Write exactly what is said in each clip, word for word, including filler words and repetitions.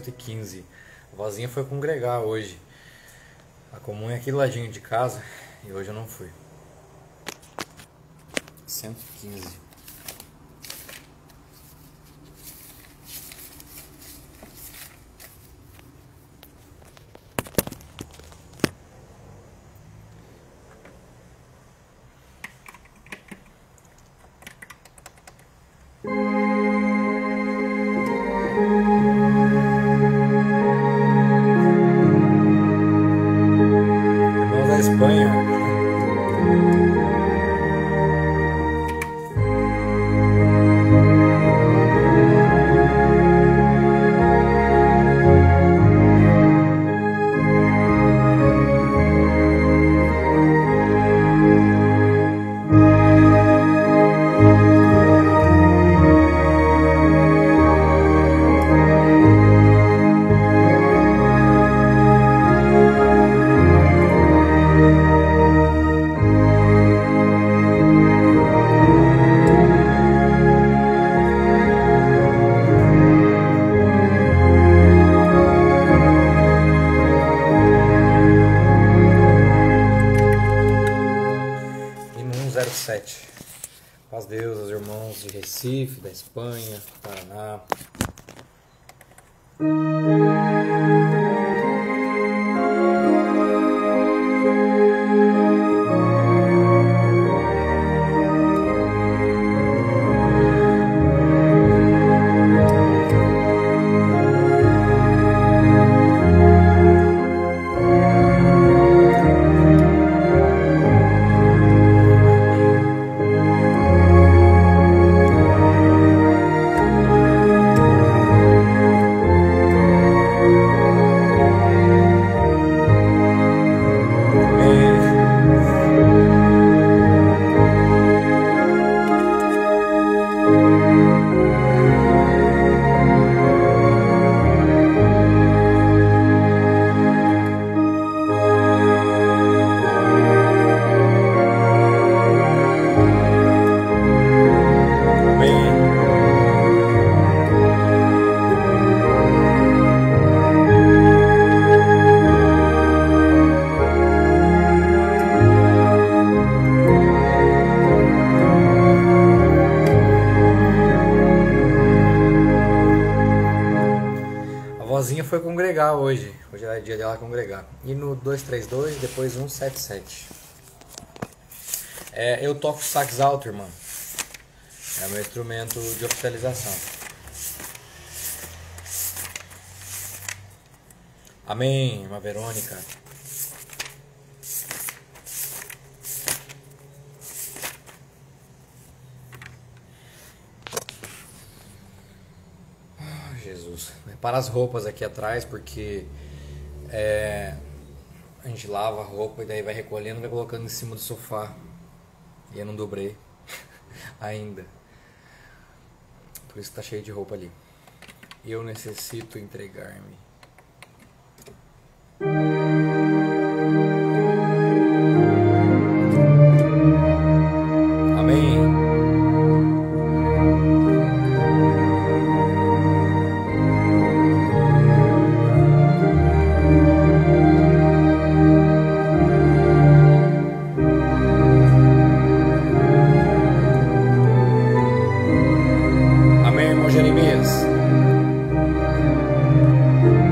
cento e quinze. A vozinha foi congregar hoje. A comum é aqui do ladinho de casa e hoje eu não fui. cento e quinze. Irmãos da Espanha. sete. Paz Deus, os irmãos de Recife, da Espanha, Paraná. A vozinha foi congregar hoje. Hoje é dia dela congregar. E no dois três dois, depois um sete sete. É, eu toco sax alto, irmão. É meu instrumento de oficialização. Amém, irmã Verônica. Jesus. Para as roupas aqui atrás, porque é, a gente lava a roupa e daí vai recolhendo e vai colocando em cima do sofá. E eu não dobrei ainda. Por isso tá cheio de roupa ali. Eu necessito entregar-me. Amém. Amém, irmão Jeremias.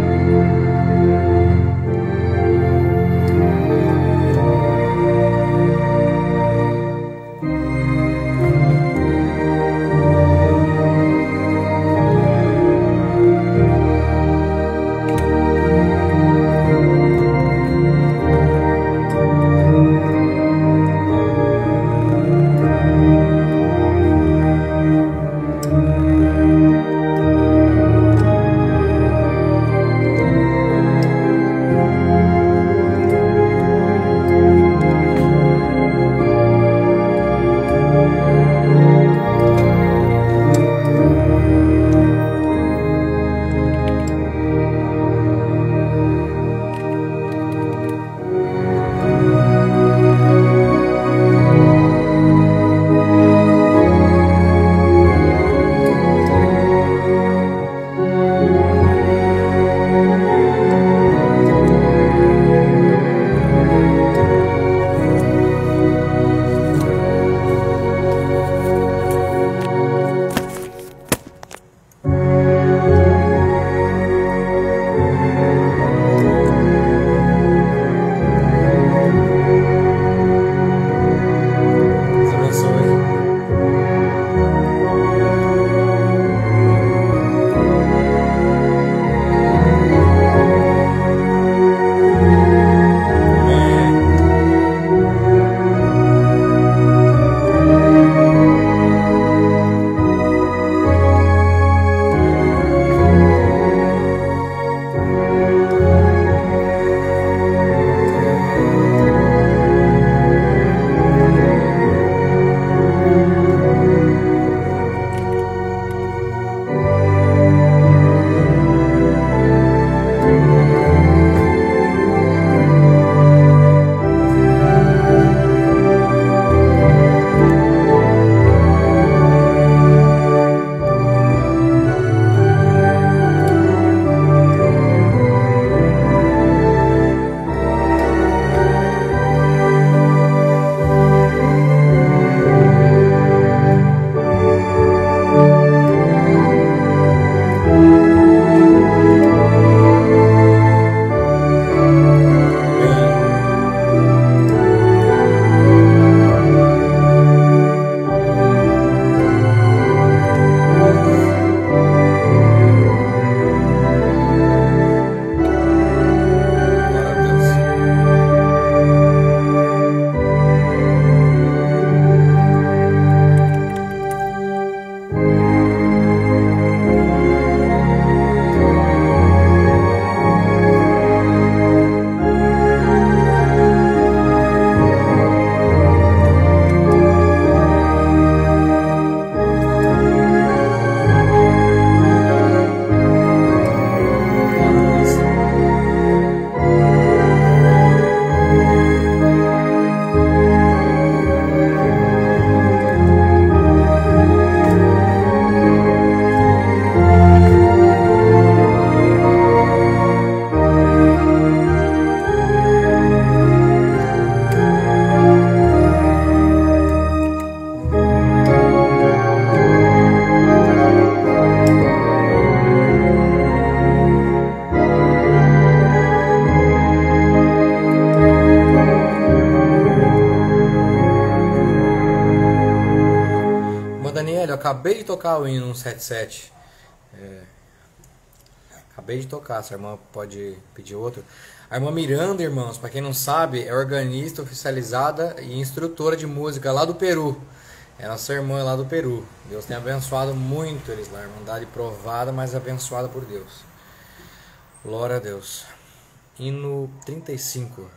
Acabei de tocar o hino no setenta e sete. É, acabei de tocar, se a irmã pode pedir outro. A irmã Miranda, irmãos, para quem não sabe, é organista oficializada e instrutora de música lá do Peru. É nossa irmã lá do Peru. Deus tem abençoado muito eles lá. Irmandade provada, mas abençoada por Deus. Glória a Deus. Hino trinta e cinco.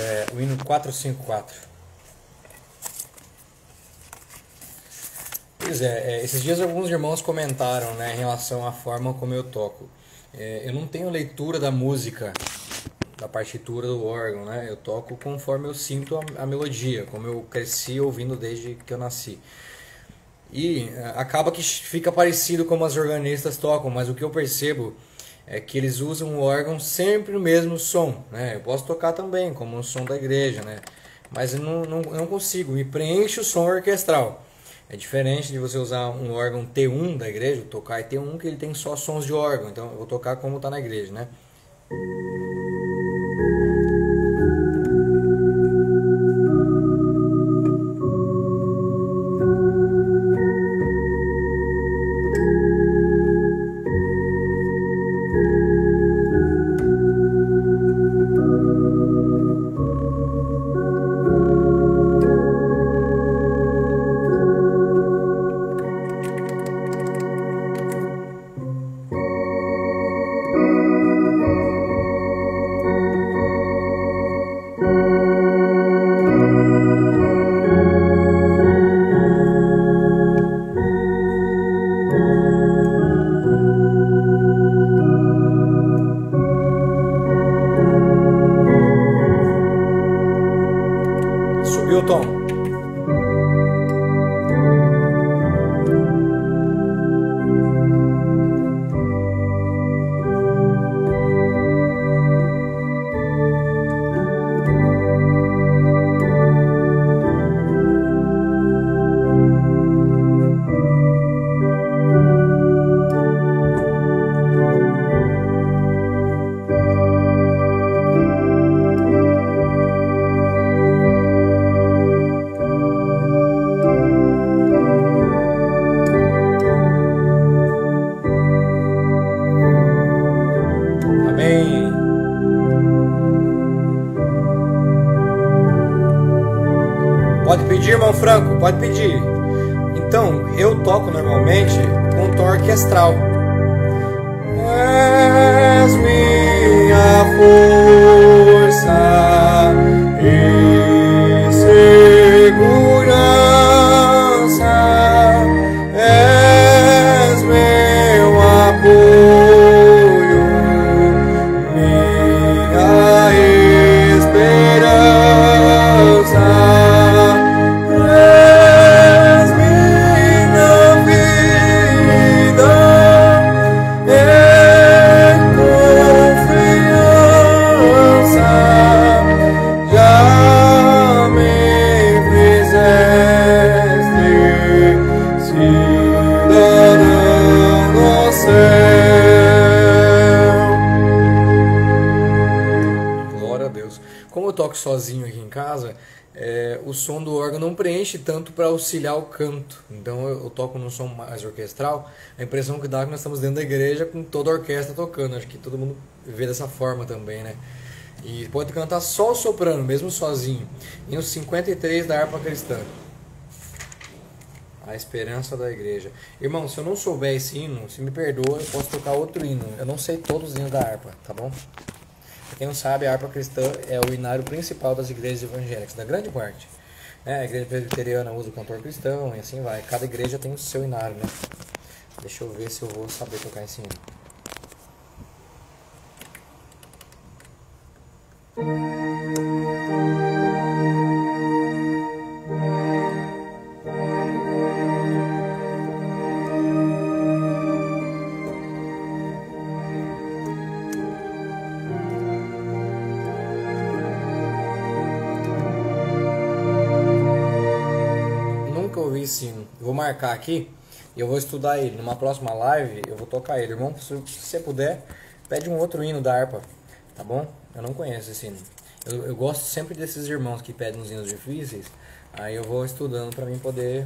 quatrocentos e cinquenta e quatro. Pois é, é, esses dias alguns irmãos comentaram, né, em relação à forma como eu toco. É, eu não tenho leitura da música, da partitura do órgão, né? Eu toco conforme eu sinto a, a melodia, como eu cresci ouvindo desde que eu nasci. E é, acaba que fica parecido como as organistas tocam, mas o que eu percebo é que eles usam o órgão sempre o mesmo som, né? Eu posso tocar também, como o som da igreja, né? Mas eu não, não, eu não consigo, me preenche o som orquestral. É diferente de você usar um órgão T um da igreja, tocar T um que ele tem só sons de órgão, então eu vou tocar como está na igreja, né? Subiu o tom. Amém. Pode pedir, irmão Franco, pode pedir. Então, eu toco normalmente com tom orquestral. És minha força e segurança, és meu apoio, minha esperança. És minha vida em confiança, já me fizeste cidadão do céu. Glória a Deus. Como eu toco sozinho aqui em casa, é, o som do órgão não preenche tanto para auxiliar o canto. Então eu, eu toco num som mais orquestral. A impressão que dá é que nós estamos dentro da igreja com toda a orquestra tocando. Acho que todo mundo vê dessa forma também, né? E pode cantar só o soprano, mesmo sozinho. E os cinquenta e três da harpa cristã. A esperança da igreja. Irmão, se eu não souber esse hino, se me perdoa, eu posso tocar outro hino. Eu não sei todos os hinos da harpa, tá bom? Pra quem não sabe, a harpa cristã é o hinário principal das igrejas evangélicas, da grande parte. É, a igreja presbiteriana usa o cantor cristão e assim vai. Cada igreja tem o seu hinário, né? Deixa eu ver se eu vou saber tocar esse hino. Nunca ouvi esse hino. Vou marcar aqui e eu vou estudar ele. Numa próxima live eu vou tocar ele. Irmão, se você puder, pede um outro hino da harpa, tá bom? Eu não conheço esse hino. Eu, eu gosto sempre desses irmãos que pedem uns hinos difíceis. Aí eu vou estudando para mim poder...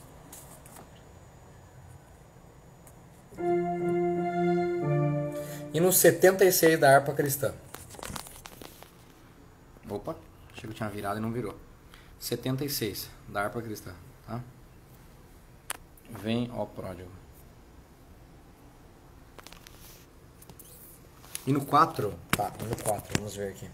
Hino setenta e seis da harpa cristã. Opa, achei que eu tinha virado e não virou. setenta e seis da harpa cristã, tá? Vem, ó pródigo. Hino quatro? Tá, hino quatro, vamos ver aqui.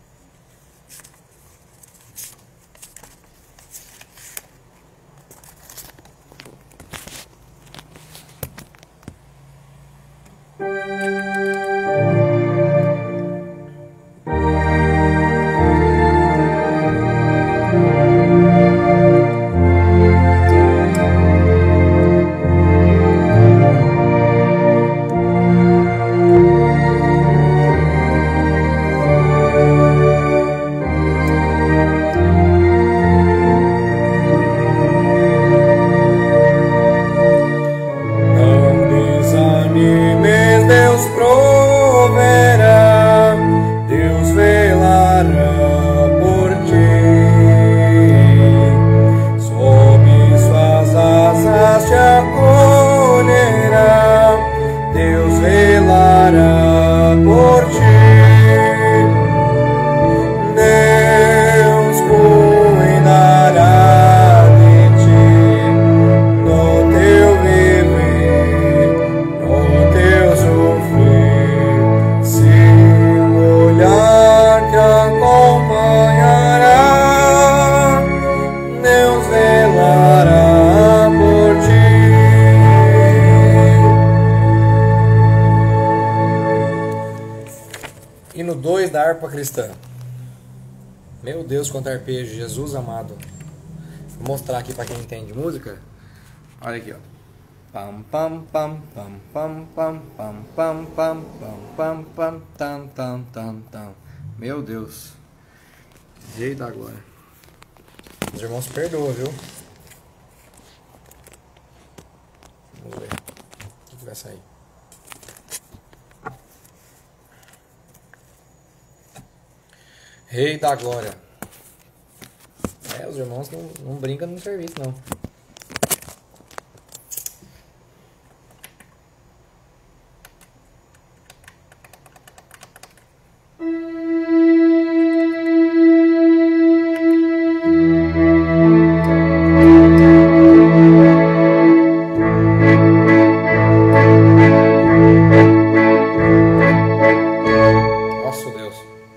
Harpa cristã. Meu Deus, quanto arpejo, Jesus amado. Vou mostrar aqui para quem entende música. Olha aqui, ó. Pam pam pam pam pam pam pam pam pam pam pam tam tam tam tam. Meu Deus. Jeito agora. Os irmãos perdoam, viu? Vamos ver o que vai sair. Rei da glória. É, os irmãos não, não brincam no serviço, não. Nossa, Deus.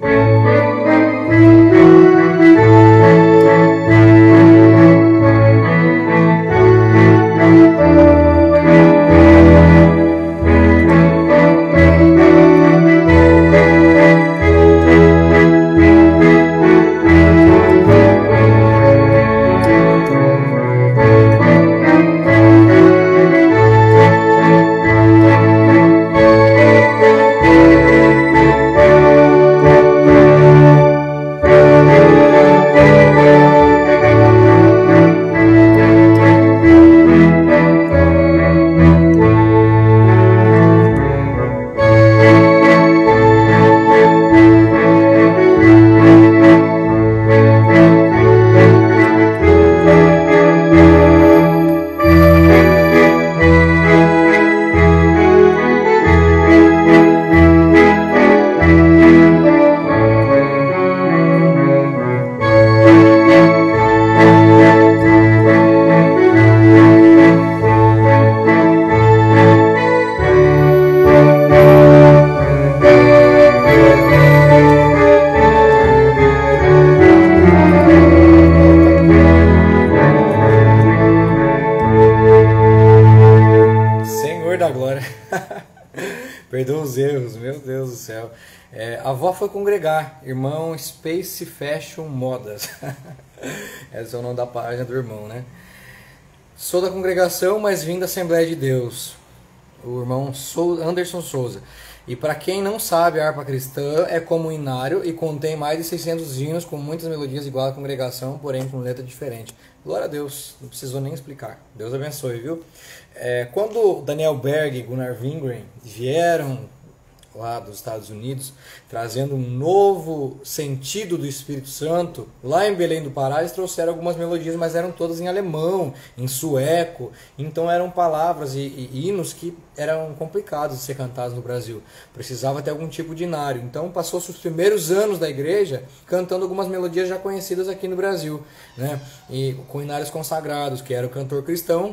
Perdoa os erros, meu Deus do céu. É, a avó foi congregar, irmão Space Fashion Modas. Esse é o nome da página do irmão, né? Sou da congregação, mas vim da Assembleia de Deus. O irmão Anderson Souza. E para quem não sabe, a harpa cristã é como hinário e contém mais de seiscentos hinos com muitas melodias igual à congregação, porém com letra diferente. Glória a Deus, não precisou nem explicar. Deus abençoe, viu? É, quando Daniel Berg e Gunnar Wingren vieram lá dos Estados Unidos, trazendo um novo sentido do Espírito Santo, lá em Belém do Pará eles trouxeram algumas melodias, mas eram todas em alemão, em sueco, então eram palavras e, e hinos que eram complicados de ser cantados no Brasil, precisava ter algum tipo de hinário, então passou-se os primeiros anos da igreja cantando algumas melodias já conhecidas aqui no Brasil, né? E com hinários consagrados, que era o cantor cristão,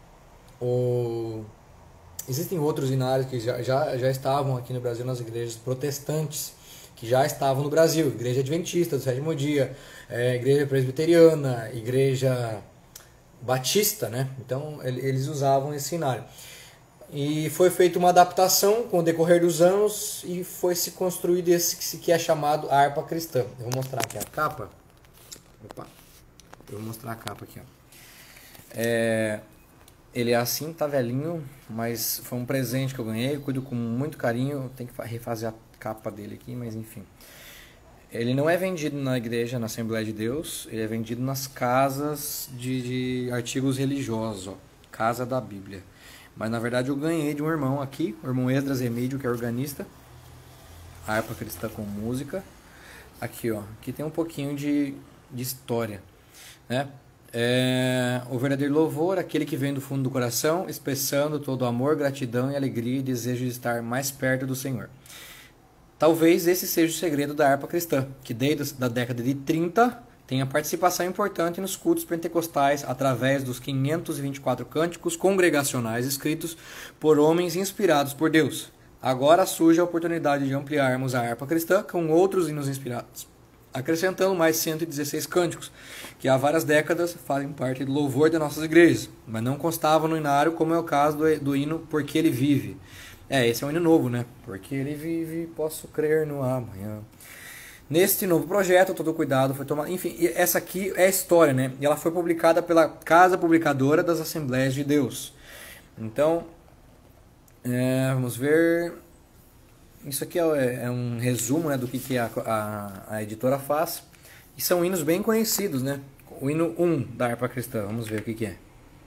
o... Existem outros hinários que já, já, já estavam aqui no Brasil nas igrejas protestantes, que já estavam no Brasil, igreja adventista do sétimo dia, é, igreja presbiteriana, igreja batista, né? Então eles usavam esse hinário. E foi feita uma adaptação com o decorrer dos anos e foi se construído esse que é chamado a harpa cristã. Eu vou mostrar aqui a capa. Opa, eu vou mostrar a capa aqui, ó. É, ele é assim, tá velhinho, mas foi um presente que eu ganhei, eu cuido com muito carinho, tem que refazer a capa dele aqui, mas enfim. Ele não é vendido na igreja, na Assembleia de Deus, ele é vendido nas casas de, de artigos religiosos, ó, Casa da Bíblia. Mas na verdade eu ganhei de um irmão aqui, o irmão Esdras Emídio, que é organista, a harpa cristã com música. Aqui, ó, aqui tem um pouquinho de, de história, né? É, o verdadeiro louvor, aquele que vem do fundo do coração, expressando todo o amor, gratidão e alegria e desejo de estar mais perto do Senhor. Talvez esse seja o segredo da harpa cristã, que desde a década de trinta tem a participação importante nos cultos pentecostais através dos quinhentos e vinte e quatro cânticos congregacionais escritos por homens inspirados por Deus. Agora surge a oportunidade de ampliarmos a harpa cristã com outros hinos inspirados, acrescentando mais cento e dezesseis cânticos, que há várias décadas fazem parte do louvor das nossas igrejas, mas não constavam no inário, como é o caso do, do hino Porque Ele Vive. É, esse é um hino novo, né? Porque Ele vive, posso crer no amanhã. Neste novo projeto, todo cuidado foi tomado. Enfim, essa aqui é a história, né? E ela foi publicada pela Casa Publicadora das Assembleias de Deus. Então, é, vamos ver. Isso aqui é, é um resumo, né, do que, que a, a, a editora faz. E são hinos bem conhecidos, né? O hino um da harpa cristã. Vamos ver o que, que é.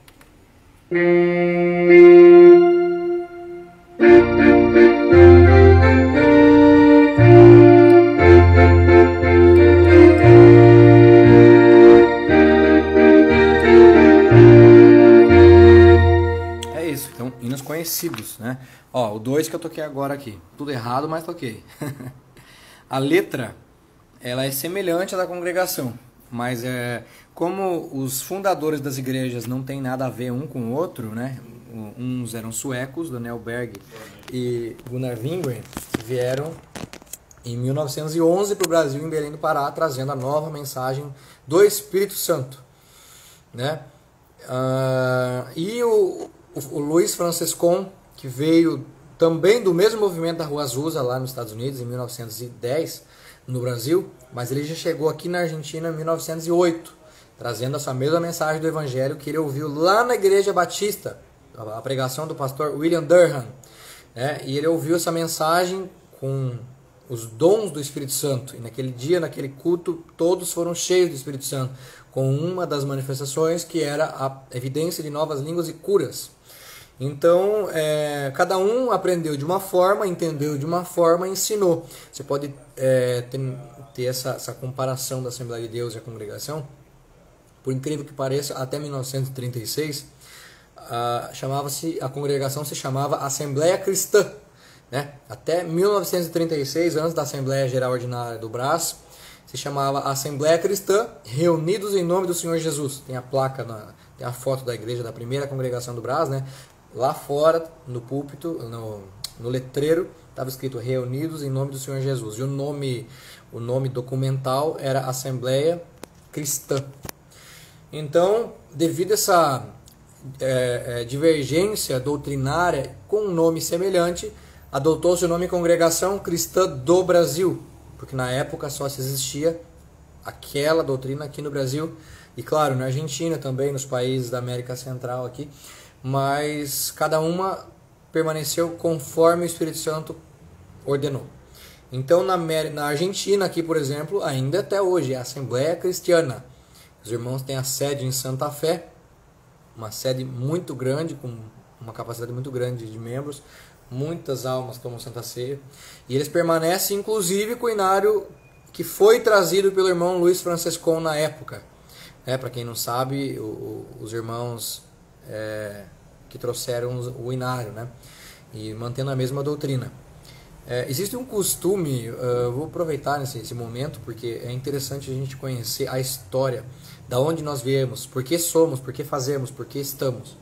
Hinos conhecidos, né? Ó, o dois que eu toquei agora aqui. Tudo errado, mas toquei. A letra, ela é semelhante à da congregação, mas é como os fundadores das igrejas não tem nada a ver um com o outro, né? Uns eram suecos, Daniel Berg e Gunnar Wingren, que vieram em mil novecentos e onze para o Brasil, em Belém do Pará, trazendo a nova mensagem do Espírito Santo, né? Uh, e o O, o Luiz Franciscon, que veio também do mesmo movimento da Rua Azusa, lá nos Estados Unidos, em mil novecentos e dez, no Brasil, mas ele já chegou aqui na Argentina em mil novecentos e oito, trazendo essa mesma mensagem do Evangelho que ele ouviu lá na Igreja Batista, a pregação do pastor William Durham, né? E ele ouviu essa mensagem com os dons do Espírito Santo, e naquele dia, naquele culto, todos foram cheios do Espírito Santo, com uma das manifestações que era a evidência de novas línguas e curas. Então, é, cada um aprendeu de uma forma, entendeu de uma forma e ensinou. Você pode é, ter, ter essa, essa comparação da Assembleia de Deus e a congregação. Por incrível que pareça, até mil novecentos e trinta e seis, a, chamava-se, a congregação se chamava Assembleia Cristã, né? Até mil novecentos e trinta e seis, antes da Assembleia Geral Ordinária do Brás, se chamava Assembleia Cristã, reunidos em nome do Senhor Jesus. Tem a placa, na, tem a foto da igreja da primeira congregação do Brás, né? Lá fora, no púlpito, no, no letreiro, estava escrito reunidos em nome do Senhor Jesus. E o nome, o nome documental era Assembleia Cristã. Então, devido a essa é, é, divergência doutrinária com um nome semelhante, adotou-se o nome Congregação Cristã do Brasil, porque na época só se existia aquela doutrina aqui no Brasil, e claro, na Argentina também, nos países da América Central aqui, mas cada uma permaneceu conforme o Espírito Santo ordenou. Então na, na Argentina aqui, por exemplo, ainda até hoje é a Assembleia Cristiana. Os irmãos têm a sede em Santa Fé, uma sede muito grande, com uma capacidade muito grande de membros, muitas almas tomam Santa Ceia, e eles permanecem inclusive com o inário que foi trazido pelo irmão Luiz Franciscon na época. É, para quem não sabe, o, o, os irmãos é, que trouxeram o inário, né? E mantendo a mesma doutrina. É, existe um costume, uh, eu vou aproveitar nesse, esse momento, porque é interessante a gente conhecer a história, da onde nós viemos, por que somos, por que fazemos, por que estamos.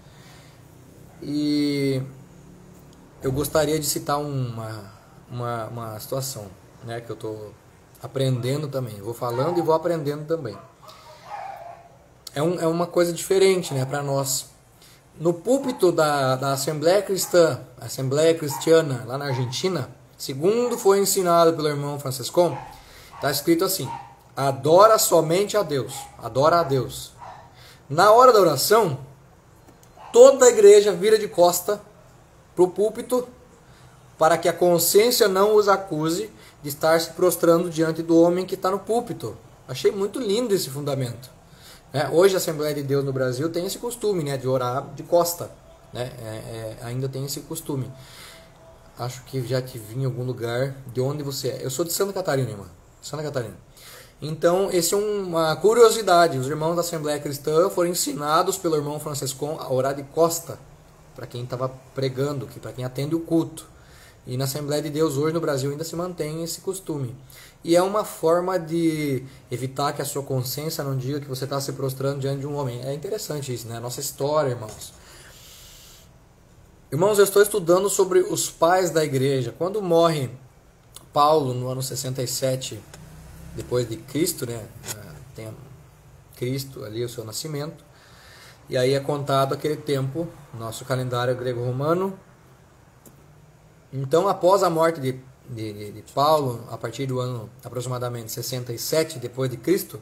E eu gostaria de citar uma, uma, uma situação, né, que eu estou aprendendo também. Eu vou falando e vou aprendendo também. É, um, é uma coisa diferente, né, para nós. no púlpito da, da Assembleia Cristã, Assembleia Cristiana, lá na Argentina, segundo foi ensinado pelo irmão Franciscon, está escrito assim: adora somente a Deus, adora a Deus. Na hora da oração, toda a igreja vira de costa para o púlpito, para que a consciência não os acuse de estar se prostrando diante do homem que está no púlpito. Achei muito lindo esse fundamento. É, hoje a Assembleia de Deus no Brasil tem esse costume, né, de orar de costa. Né? É, é, ainda tem esse costume. Acho que já te vi em algum lugar. De onde você é? Eu sou de Santa Catarina, irmã. Santa Catarina. Então, esse é uma curiosidade. Os irmãos da Assembleia Cristã foram ensinados pelo irmão Franciscon a orar de costa, para quem estava pregando, para quem atende o culto. E na Assembleia de Deus hoje no Brasil ainda se mantém esse costume. E é uma forma de evitar que a sua consciência não diga que você está se prostrando diante de um homem. É interessante isso, né? Nossa história, irmãos. Irmãos, eu estou estudando sobre os pais da igreja. Quando morre Paulo no ano sessenta e sete depois de Cristo, né? Tem Cristo ali, o seu nascimento. E aí é contado aquele tempo, nosso calendário grego-romano. Então, após a morte de, de, de Paulo, a partir do ano aproximadamente sessenta e sete depois de Cristo,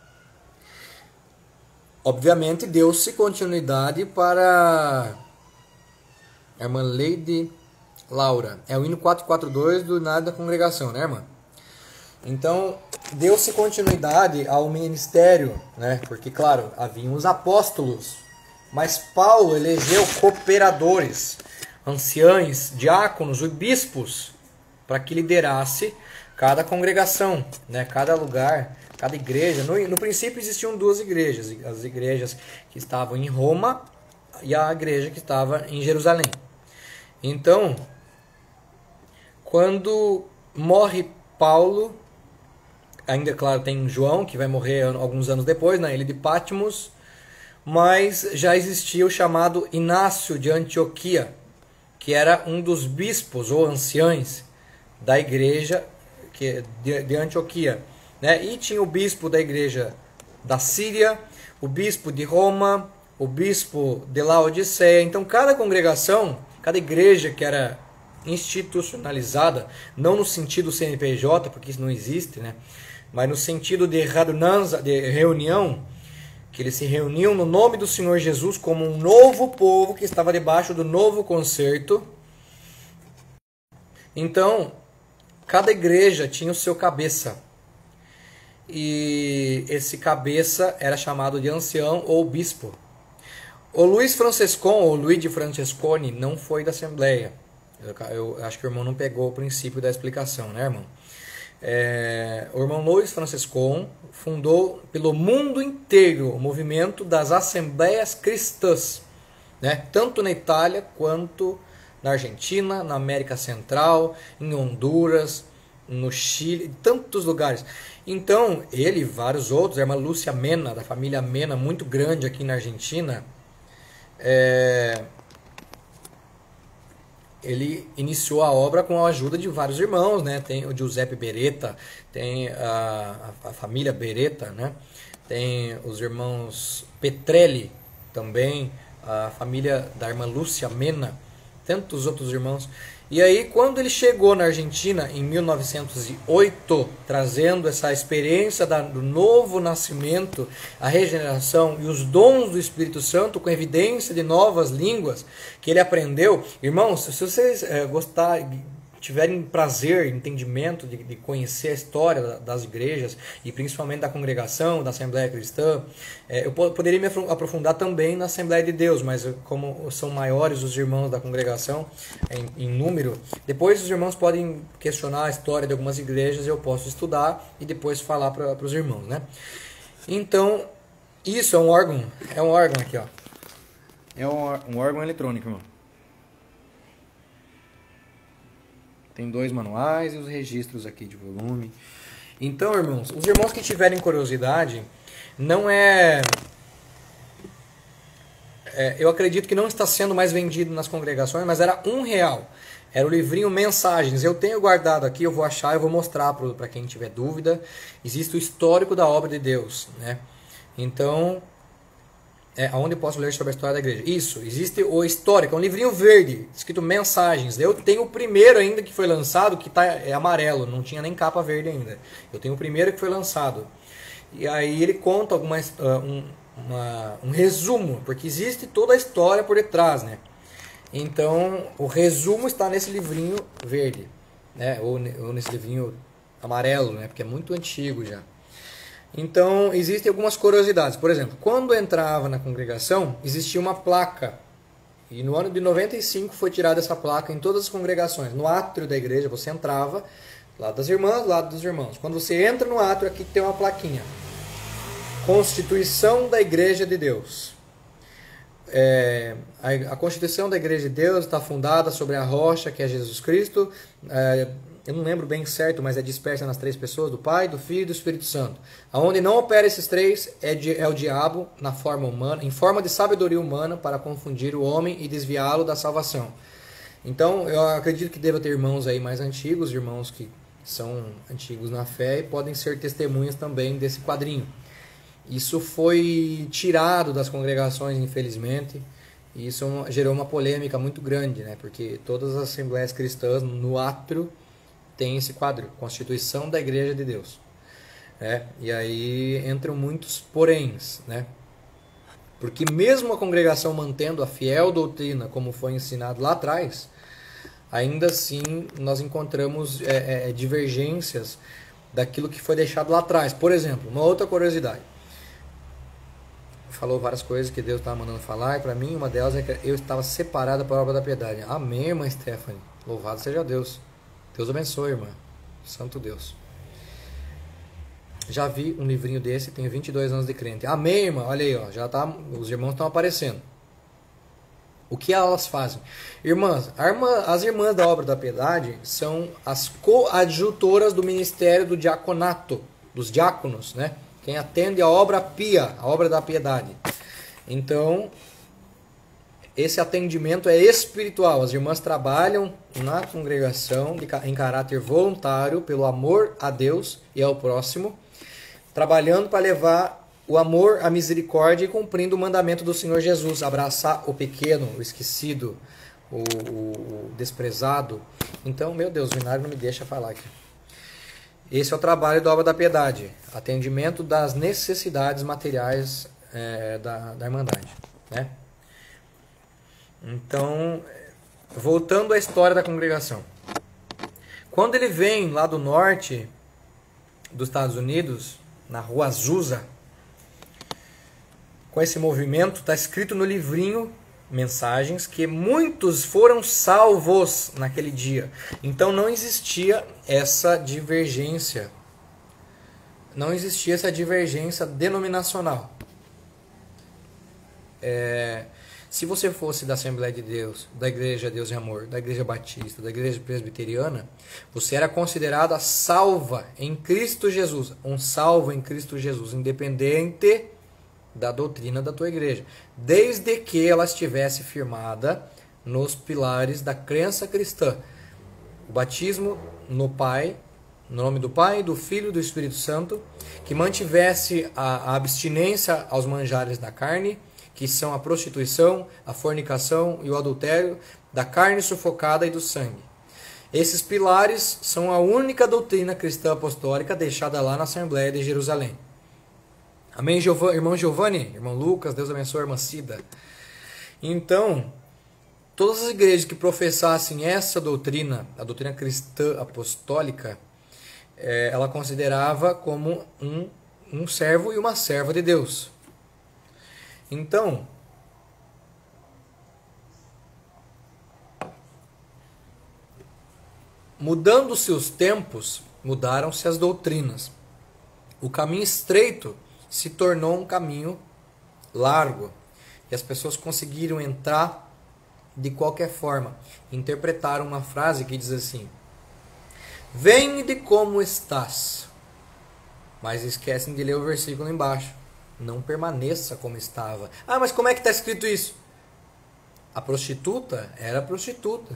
obviamente deu-se continuidade para a irmã Lady Laura. É o hino quatrocentos e quarenta e dois do Nada da Congregação, né, irmã? Então, deu-se continuidade ao ministério, né? Porque, claro, haviam os apóstolos, mas Paulo elegeu cooperadores, anciães, diáconos e bispos para que liderasse cada congregação, né? Cada lugar, cada igreja. No, no princípio existiam duas igrejas, as igrejas que estavam em Roma e a igreja que estava em Jerusalém. Então, quando morre Paulo, ainda claro tem João, que vai morrer alguns anos depois, na ilha de Patmos, mas já existia o chamado Inácio de Antioquia, que era um dos bispos ou anciães da igreja que, de, de Antioquia. Né? E tinha o bispo da igreja da Síria, o bispo de Roma, o bispo de Laodiceia. Então cada congregação, cada igreja que era institucionalizada, não no sentido C N P J, porque isso não existe, né? Mas no sentido de radunanza, de reunião, que eles se reuniam no nome do Senhor Jesus como um novo povo que estava debaixo do novo concerto. Então, cada igreja tinha o seu cabeça. E esse cabeça era chamado de ancião ou bispo. O Luiz Franciscon, ou Luigi Francesconi, não foi da Assembleia. Eu, eu acho que o irmão não pegou o princípio da explicação, né, irmão? É, o irmão Luiz Franciscon fundou pelo mundo inteiro o movimento das Assembleias Cristãs, né? Tanto na Itália quanto na Argentina, na América Central, em Honduras, no Chile, em tantos lugares. Então, ele e vários outros, a irmã Lúcia Mena, da família Mena, muito grande aqui na Argentina, é, ele iniciou a obra com a ajuda de vários irmãos, né? Tem o Giuseppe Beretta, tem a, a, a família Beretta, né? Tem os irmãos Petrelli também, a família da irmã Lúcia Mena, tantos outros irmãos. E aí, quando ele chegou na Argentina em mil novecentos e oito, trazendo essa experiência da, do novo nascimento, a regeneração e os dons do Espírito Santo, com evidência de novas línguas que ele aprendeu, irmãos, se vocês é, gostarem, tiverem prazer, entendimento de, de conhecer a história das igrejas e principalmente da congregação, da Assembleia Cristã, é, eu poderia me aprofundar também na Assembleia de Deus, mas como são maiores os irmãos da congregação em, em número, depois os irmãos podem questionar a história de algumas igrejas, eu posso estudar e depois falar para os irmãos, né? Então, isso é um órgão, é um órgão aqui, ó. É um, um órgão eletrônico, irmão. Tem dois manuais e os registros aqui de volume. Então, irmãos, os irmãos que tiverem curiosidade, não é, é... Eu acredito que não está sendo mais vendido nas congregações, mas era um real. Era o livrinho Mensagens. Eu tenho guardado aqui, eu vou achar, eu vou mostrar para quem tiver dúvida. Existe o histórico da obra de Deus, né? Então, É, aonde posso ler sobre a história da igreja? Isso, existe o histórico, é um livrinho verde, escrito Mensagens. Eu tenho o primeiro ainda que foi lançado, que tá, é amarelo, não tinha nem capa verde ainda. Eu tenho o primeiro que foi lançado. E aí ele conta alguma, um, uma, um resumo, porque existe toda a história por detrás, né? Então, o resumo está nesse livrinho verde, né? Ou, ou nesse livrinho amarelo, né? Porque é muito antigo já. Então, existem algumas curiosidades. Por exemplo, quando eu entrava na congregação, existia uma placa. E no ano de noventa e cinco foi tirada essa placa em todas as congregações. No átrio da igreja, você entrava, lado das irmãs, lado dos irmãos. Quando você entra no átrio, aqui tem uma plaquinha. Constituição da Igreja de Deus. É, a, a Constituição da Igreja de Deus está fundada sobre a rocha, que é Jesus Cristo. É, eu não lembro bem certo, mas é dispersa nas três pessoas, do Pai, do Filho e do Espírito Santo. Aonde não opera esses três é, de, é o diabo na forma humana, em forma de sabedoria humana, para confundir o homem e desviá-lo da salvação. Então, eu acredito que deva ter irmãos aí mais antigos, irmãos que são antigos na fé e podem ser testemunhas também desse quadrinho. Isso foi tirado das congregações, infelizmente, e isso gerou uma polêmica muito grande, né? Porque todas as assembleias cristãs no átrio tem esse quadro, Constituição da Igreja de Deus. É, e aí entram muitos poréns, né? Porque mesmo a congregação mantendo a fiel doutrina como foi ensinado lá atrás, ainda assim nós encontramos é, é, divergências daquilo que foi deixado lá atrás. Por exemplo, uma outra curiosidade. Falou várias coisas que Deus estava mandando falar, e para mim uma delas é que eu estava separada para a obra da piedade. Amém, irmã Stephanie. Louvado seja Deus. Deus abençoe, irmã. Santo Deus. Já vi um livrinho desse, tenho vinte e dois anos de crente. Amém, irmã. Olha aí, ó, já tá, os irmãos estão aparecendo. O que elas fazem? Irmãs, irmã, as irmãs da obra da piedade são as coadjutoras do ministério do diaconato, dos diáconos, né? Quem atende a obra pia, a obra da piedade. Então, esse atendimento é espiritual. As irmãs trabalham na congregação em caráter voluntário, pelo amor a Deus e ao próximo, trabalhando para levar o amor, a misericórdia e cumprindo o mandamento do Senhor Jesus, abraçar o pequeno, o esquecido, o, o, o desprezado. Então, meu Deus, o Vinário não me deixa falar aqui. Esse é o trabalho da obra da piedade, atendimento das necessidades materiais é, da, da Irmandade, né? Então, voltando à história da congregação. Quando ele vem lá do norte dos Estados Unidos, na Rua Azusa, com esse movimento, está escrito no livrinho Mensagens que muitos foram salvos naquele dia. Então não existia essa divergência. Não existia essa divergência denominacional. É, se você fosse da Assembleia de Deus, da Igreja Deus e Amor, da Igreja Batista, da Igreja Presbiteriana, você era considerada salva em Cristo Jesus. Um salvo em Cristo Jesus, independente da doutrina da tua igreja, desde que ela estivesse firmada nos pilares da crença cristã. O batismo no Pai, no nome do Pai, do Filho e do Espírito Santo, que mantivesse a, a abstinência aos manjares da carne, que são a prostituição, a fornicação e o adultério, da carne sufocada e do sangue. Esses pilares são a única doutrina cristã apostólica deixada lá na Assembleia de Jerusalém. Amém, Giovani, irmão Giovanni, irmão Lucas, Deus abençoe a irmã Cida. Então, todas as igrejas que professassem essa doutrina, a doutrina cristã apostólica, é, ela considerava como um, um servo e uma serva de Deus. Então, mudando-se os tempos, mudaram-se as doutrinas. O caminho estreito se tornou um caminho largo. E as pessoas conseguiram entrar de qualquer forma. Interpretaram uma frase que diz assim: vem de como estás. Mas esquecem de ler o versículo embaixo. Não permaneça como estava. Ah, mas como é que está escrito isso? A prostituta era prostituta.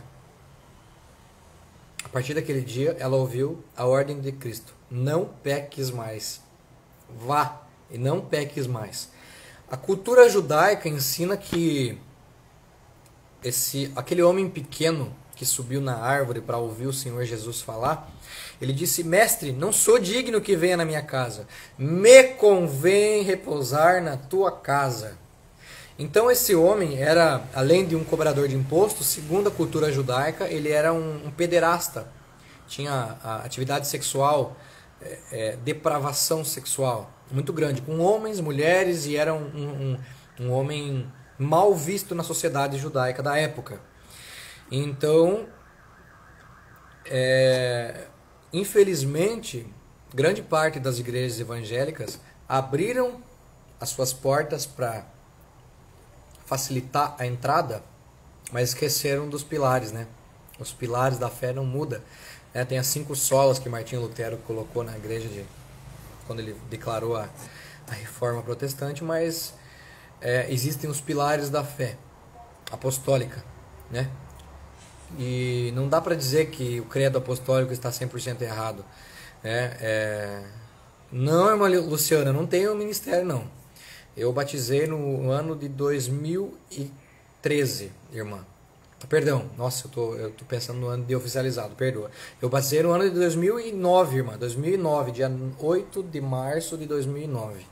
A partir daquele dia, ela ouviu a ordem de Cristo: não peques mais. Vá e não peques mais. A cultura judaica ensina que esse, aquele homem pequeno que subiu na árvore para ouvir o Senhor Jesus falar, ele disse: mestre, não sou digno que venha na minha casa, me convém repousar na tua casa. Então esse homem era, além de um cobrador de impostos, segundo a cultura judaica, ele era um, um pederasta, tinha a atividade sexual, é, é, depravação sexual muito grande, com homens, mulheres, e era um, um, um homem mal visto na sociedade judaica da época. Então, é, infelizmente, grande parte das igrejas evangélicas abriram as suas portas para facilitar a entrada, mas esqueceram dos pilares, né? Os pilares da fé não mudam. É, tem as cinco solas que Martinho Lutero colocou na igreja de, quando ele declarou a, a reforma protestante, mas é, existem os pilares da fé apostólica, né? E não dá para dizer que o credo apostólico está cem por cento errado. É, é... Não, irmã Luciana, não tenho ministério, não. Eu batizei no ano de dois mil e treze, irmã. Perdão, nossa, eu tô, eu tô pensando no ano de oficializado, perdoa. Eu batizei no ano de dois mil e nove, irmã. dois mil e nove, dia oito de março de dois mil e nove.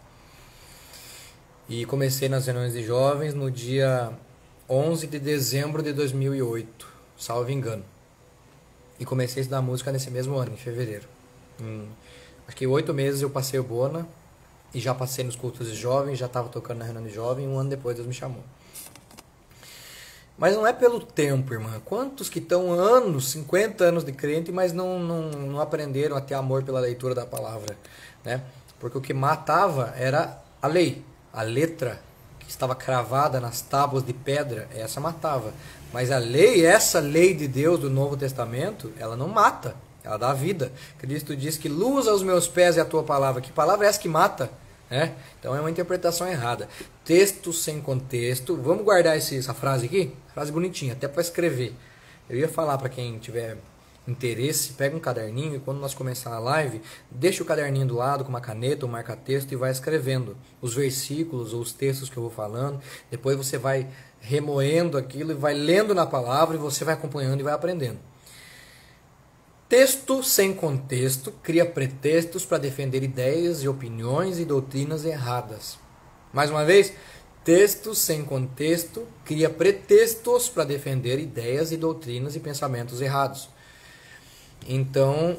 E comecei nas reuniões de jovens no dia onze de dezembro de dois mil e oito. Salvo engano. E comecei a estudar música nesse mesmo ano, em fevereiro. Em, acho que oito meses eu passei o Bona e já passei nos cultos de jovens, já estava tocando na reunião de jovem, e um ano depois Deus me chamou. Mas não é pelo tempo, irmã. Quantos que estão anos, cinquenta anos de crente, mas não, não, não aprenderam a ter amor pela leitura da palavra, né? Porque o que matava era a lei, a letra que estava cravada nas tábuas de pedra, essa matava. Mas a lei, essa lei de Deus do Novo Testamento, ela não mata, ela dá vida. Cristo diz que luz aos meus pés é a tua palavra. Que palavra é essa que mata? É? Então é uma interpretação errada. Texto sem contexto. Vamos guardar esse, essa frase aqui? Frase bonitinha, até para escrever. Eu ia falar para quem tiver interesse, pega um caderninho e quando nós começar a live, deixa o caderninho do lado com uma caneta, um marca-texto e vai escrevendo os versículos ou os textos que eu vou falando. Depois você vai remoendo aquilo e vai lendo na palavra e você vai acompanhando e vai aprendendo. Texto sem contexto cria pretextos para defender ideias e opiniões e doutrinas erradas. Mais uma vez, texto sem contexto cria pretextos para defender ideias e doutrinas e pensamentos errados. Então,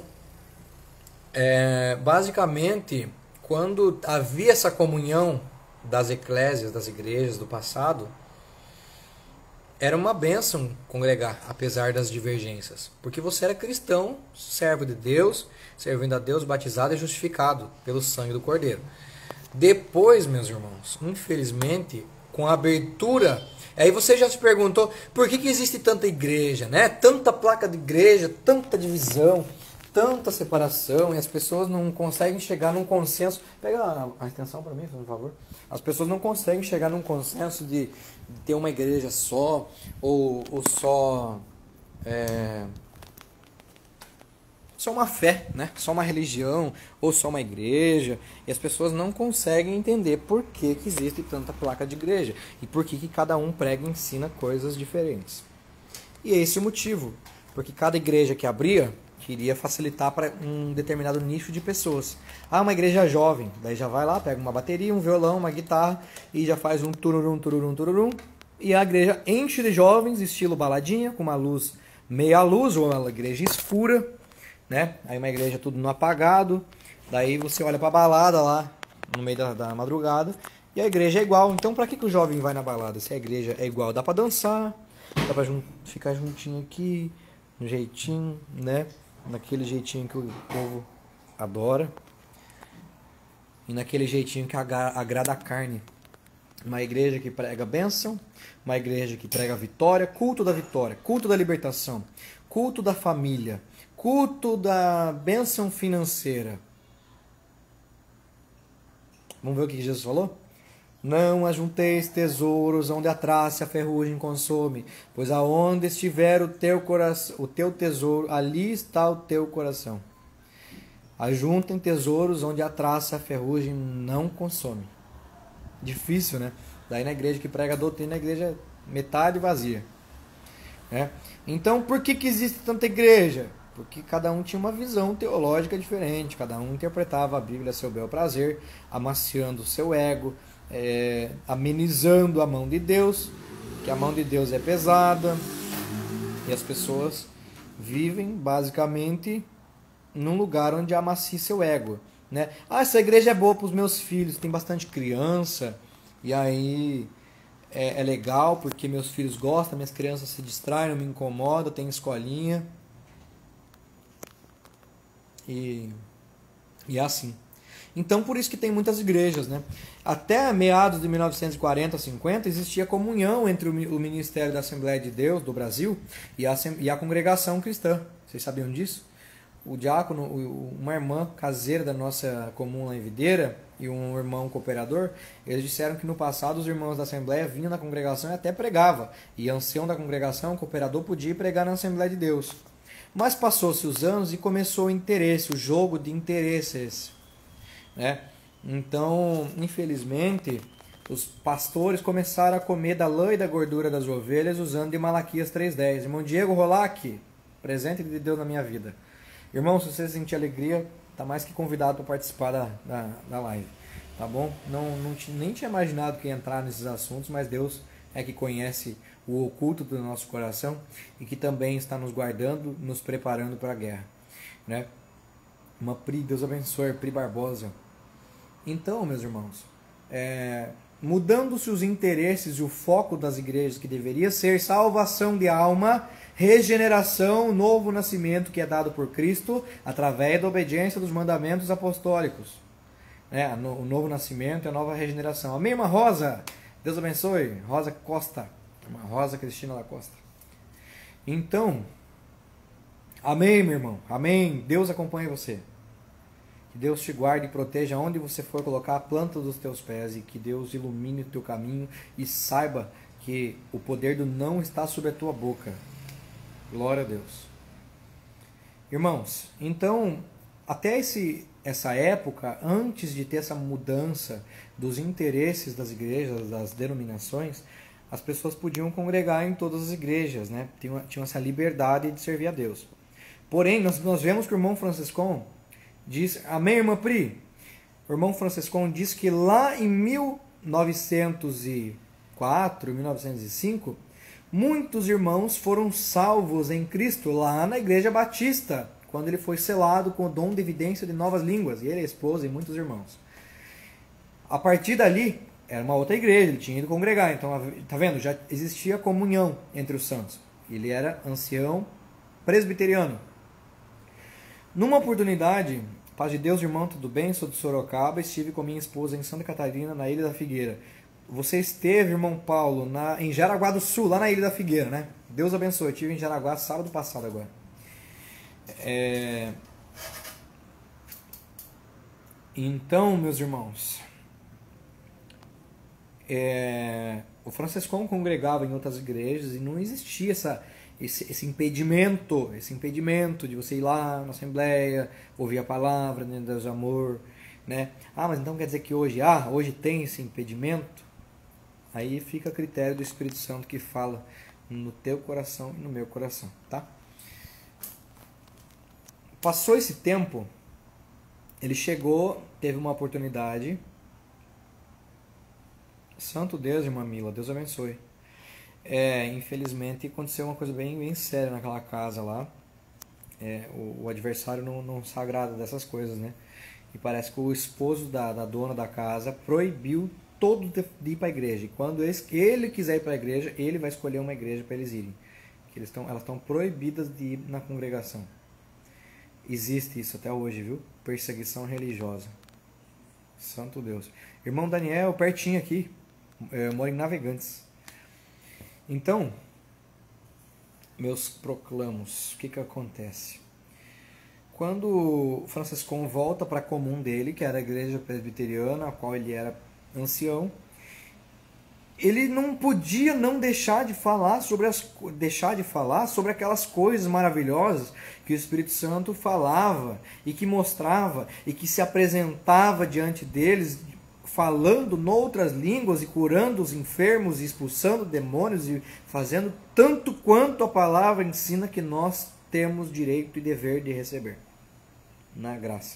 é, basicamente, quando havia essa comunhão das eclésias, das igrejas do passado, era uma bênção congregar, apesar das divergências. Porque você era cristão, servo de Deus, servindo a Deus, batizado e justificado pelo sangue do Cordeiro. Depois, meus irmãos, infelizmente, com a abertura... Aí você já se perguntou, por que, que existe tanta igreja, né? Tanta placa de igreja, tanta divisão, tanta separação, e as pessoas não conseguem chegar num consenso... Pega a, a extensão para mim, por favor. As pessoas não conseguem chegar num consenso de, de ter uma igreja só, ou, ou só... É, só uma fé, né? Só uma religião, ou só uma igreja. E as pessoas não conseguem entender por que, que existe tanta placa de igreja. E por que, que cada um prega e ensina coisas diferentes. E é esse o motivo. Porque cada igreja que abria, queria facilitar para um determinado nicho de pessoas. Ah, uma igreja jovem. Daí já vai lá, pega uma bateria, um violão, uma guitarra, e já faz um tururum, tururum, tururum. E a igreja enche de jovens, estilo baladinha, com uma luz meia luz, ou uma igreja escura. Né? Aí uma igreja tudo no apagado, daí você olha para a balada lá no meio da, da madrugada e a igreja é igual. Então para que, que o jovem vai na balada? Se a igreja é igual, dá para dançar, dá para jun ficar juntinho aqui, no jeitinho, né? Naquele jeitinho que o povo adora e naquele jeitinho que agrada a carne. Uma igreja que prega bênção, uma igreja que prega vitória, culto da vitória, culto da libertação, culto da família, culto da bênção financeira. Vamos ver o que Jesus falou? Não ajunteis tesouros onde a traça e a ferrugem consome, pois aonde estiver o teu coração, o teu tesouro, ali está o teu coração. Ajuntem tesouros onde a traça e a ferrugem não consome. Difícil, né? Daí na igreja que prega a doutrina, a igreja é metade vazia. Né? Então, por que, que existe tanta igreja? Porque cada um tinha uma visão teológica diferente, cada um interpretava a Bíblia a seu bel prazer, amaciando o seu ego, é, amenizando a mão de Deus, que a mão de Deus é pesada, e as pessoas vivem basicamente num lugar onde amacia seu ego. Né? Ah, essa igreja é boa para os meus filhos, tem bastante criança, e aí é, é legal porque meus filhos gostam, minhas crianças se distraem, não me incomodam, tem escolinha. E, e é assim. Então por isso que tem muitas igrejas, né? Até meados de mil novecentos e quarenta, cinquenta existia comunhão entre o Ministério da Assembleia de Deus do Brasil e a, e a congregação cristã. Vocês sabiam disso? O diácono, uma irmã caseira da nossa comum lá em Videira e um irmão cooperador, eles disseram que no passado os irmãos da Assembleia vinham na congregação e até pregava. E ancião da congregação, o cooperador, podia ir pregar na Assembleia de Deus. Mas passou-se os anos e começou o interesse, o jogo de interesses. Né? Então, infelizmente, os pastores começaram a comer da lã e da gordura das ovelhas usando de Malaquias três dez. Irmão Diego Rolac, presente de Deus na minha vida. Irmão, se você sentir alegria, tá mais que convidado para participar da, da, da live. Tá bom? Não, não, nem tinha imaginado que ia entrar nesses assuntos, mas Deus é que conhece o oculto do nosso coração e que também está nos guardando, nos preparando para a guerra. Né? Uma Pri, Deus abençoe, Pri Barbosa. Então, meus irmãos, é, mudando-se os interesses e o foco das igrejas, que deveria ser salvação de alma, regeneração, novo nascimento que é dado por Cristo através da obediência dos mandamentos apostólicos. Né? O novo nascimento e a nova regeneração. Amém, irmã Rosa? Deus abençoe. Rosa Costa. Irmã Rosa Cristina da Costa. Então, amém, meu irmão. Amém. Deus acompanhe você. Que Deus te guarde e proteja onde você for colocar a planta dos teus pés e que Deus ilumine o teu caminho e saiba que o poder do não está sobre a tua boca. Glória a Deus. Irmãos, então, até esse, essa época, antes de ter essa mudança dos interesses das igrejas, das denominações, as pessoas podiam congregar em todas as igrejas, né? Tinham, tinham essa liberdade de servir a Deus. Porém, nós, nós vemos que o irmão Franciscon diz, amém, irmã Pri? O irmão Franciscon diz que lá em mil novecentos e quatro, mil novecentos e cinco, muitos irmãos foram salvos em Cristo lá na Igreja Batista, quando ele foi selado com o dom de evidência de novas línguas, e ele é esposa e muitos irmãos. A partir dali, era uma outra igreja, ele tinha ido congregar, então, tá vendo? Já existia comunhão entre os santos. Ele era ancião presbiteriano. Numa oportunidade, paz de Deus, irmão, tudo bem? Sou de Sorocaba, estive com minha esposa em Santa Catarina, na Ilha da Figueira. Você esteve, irmão Paulo, na, em Jaraguá do Sul, lá na Ilha da Figueira, né? Deus abençoe. Eu estive em Jaraguá sábado passado agora. É... Então, meus irmãos, é... o Franciscão congregava em outras igrejas e não existia essa, esse, esse impedimento, esse impedimento de você ir lá na Assembleia, ouvir a palavra, né, Deus de amor, né? Ah, mas então quer dizer que hoje, ah, hoje tem esse impedimento? Aí fica a critério do Espírito Santo que fala no teu coração e no meu coração, tá? Passou esse tempo, ele chegou, teve uma oportunidade. Santo Deus, irmã Mila, Deus abençoe. É, infelizmente aconteceu uma coisa bem, bem séria naquela casa lá. É, o, o adversário não, não se agrada dessas coisas, né? E parece que o esposo da, da dona da casa proibiu todo de ir para a igreja. E quando ele quiser ir para a igreja, ele vai escolher uma igreja para eles irem. Que eles tão, elas estão proibidas de ir na congregação. Existe isso até hoje, viu? Perseguição religiosa. Santo Deus. Irmão Daniel, pertinho aqui. Eu moro em Navegantes. Então, meus proclamos, o que que acontece? Quando o Franciscão volta para a comum dele, que era a igreja presbiteriana, a qual ele era ancião, ele não podia não deixar de falar sobre as deixar de falar sobre aquelas coisas maravilhosas que o Espírito Santo falava e que mostrava e que se apresentava diante deles falando noutras línguas e curando os enfermos e expulsando demônios e fazendo tanto quanto a palavra ensina que nós temos direito e dever de receber na graça.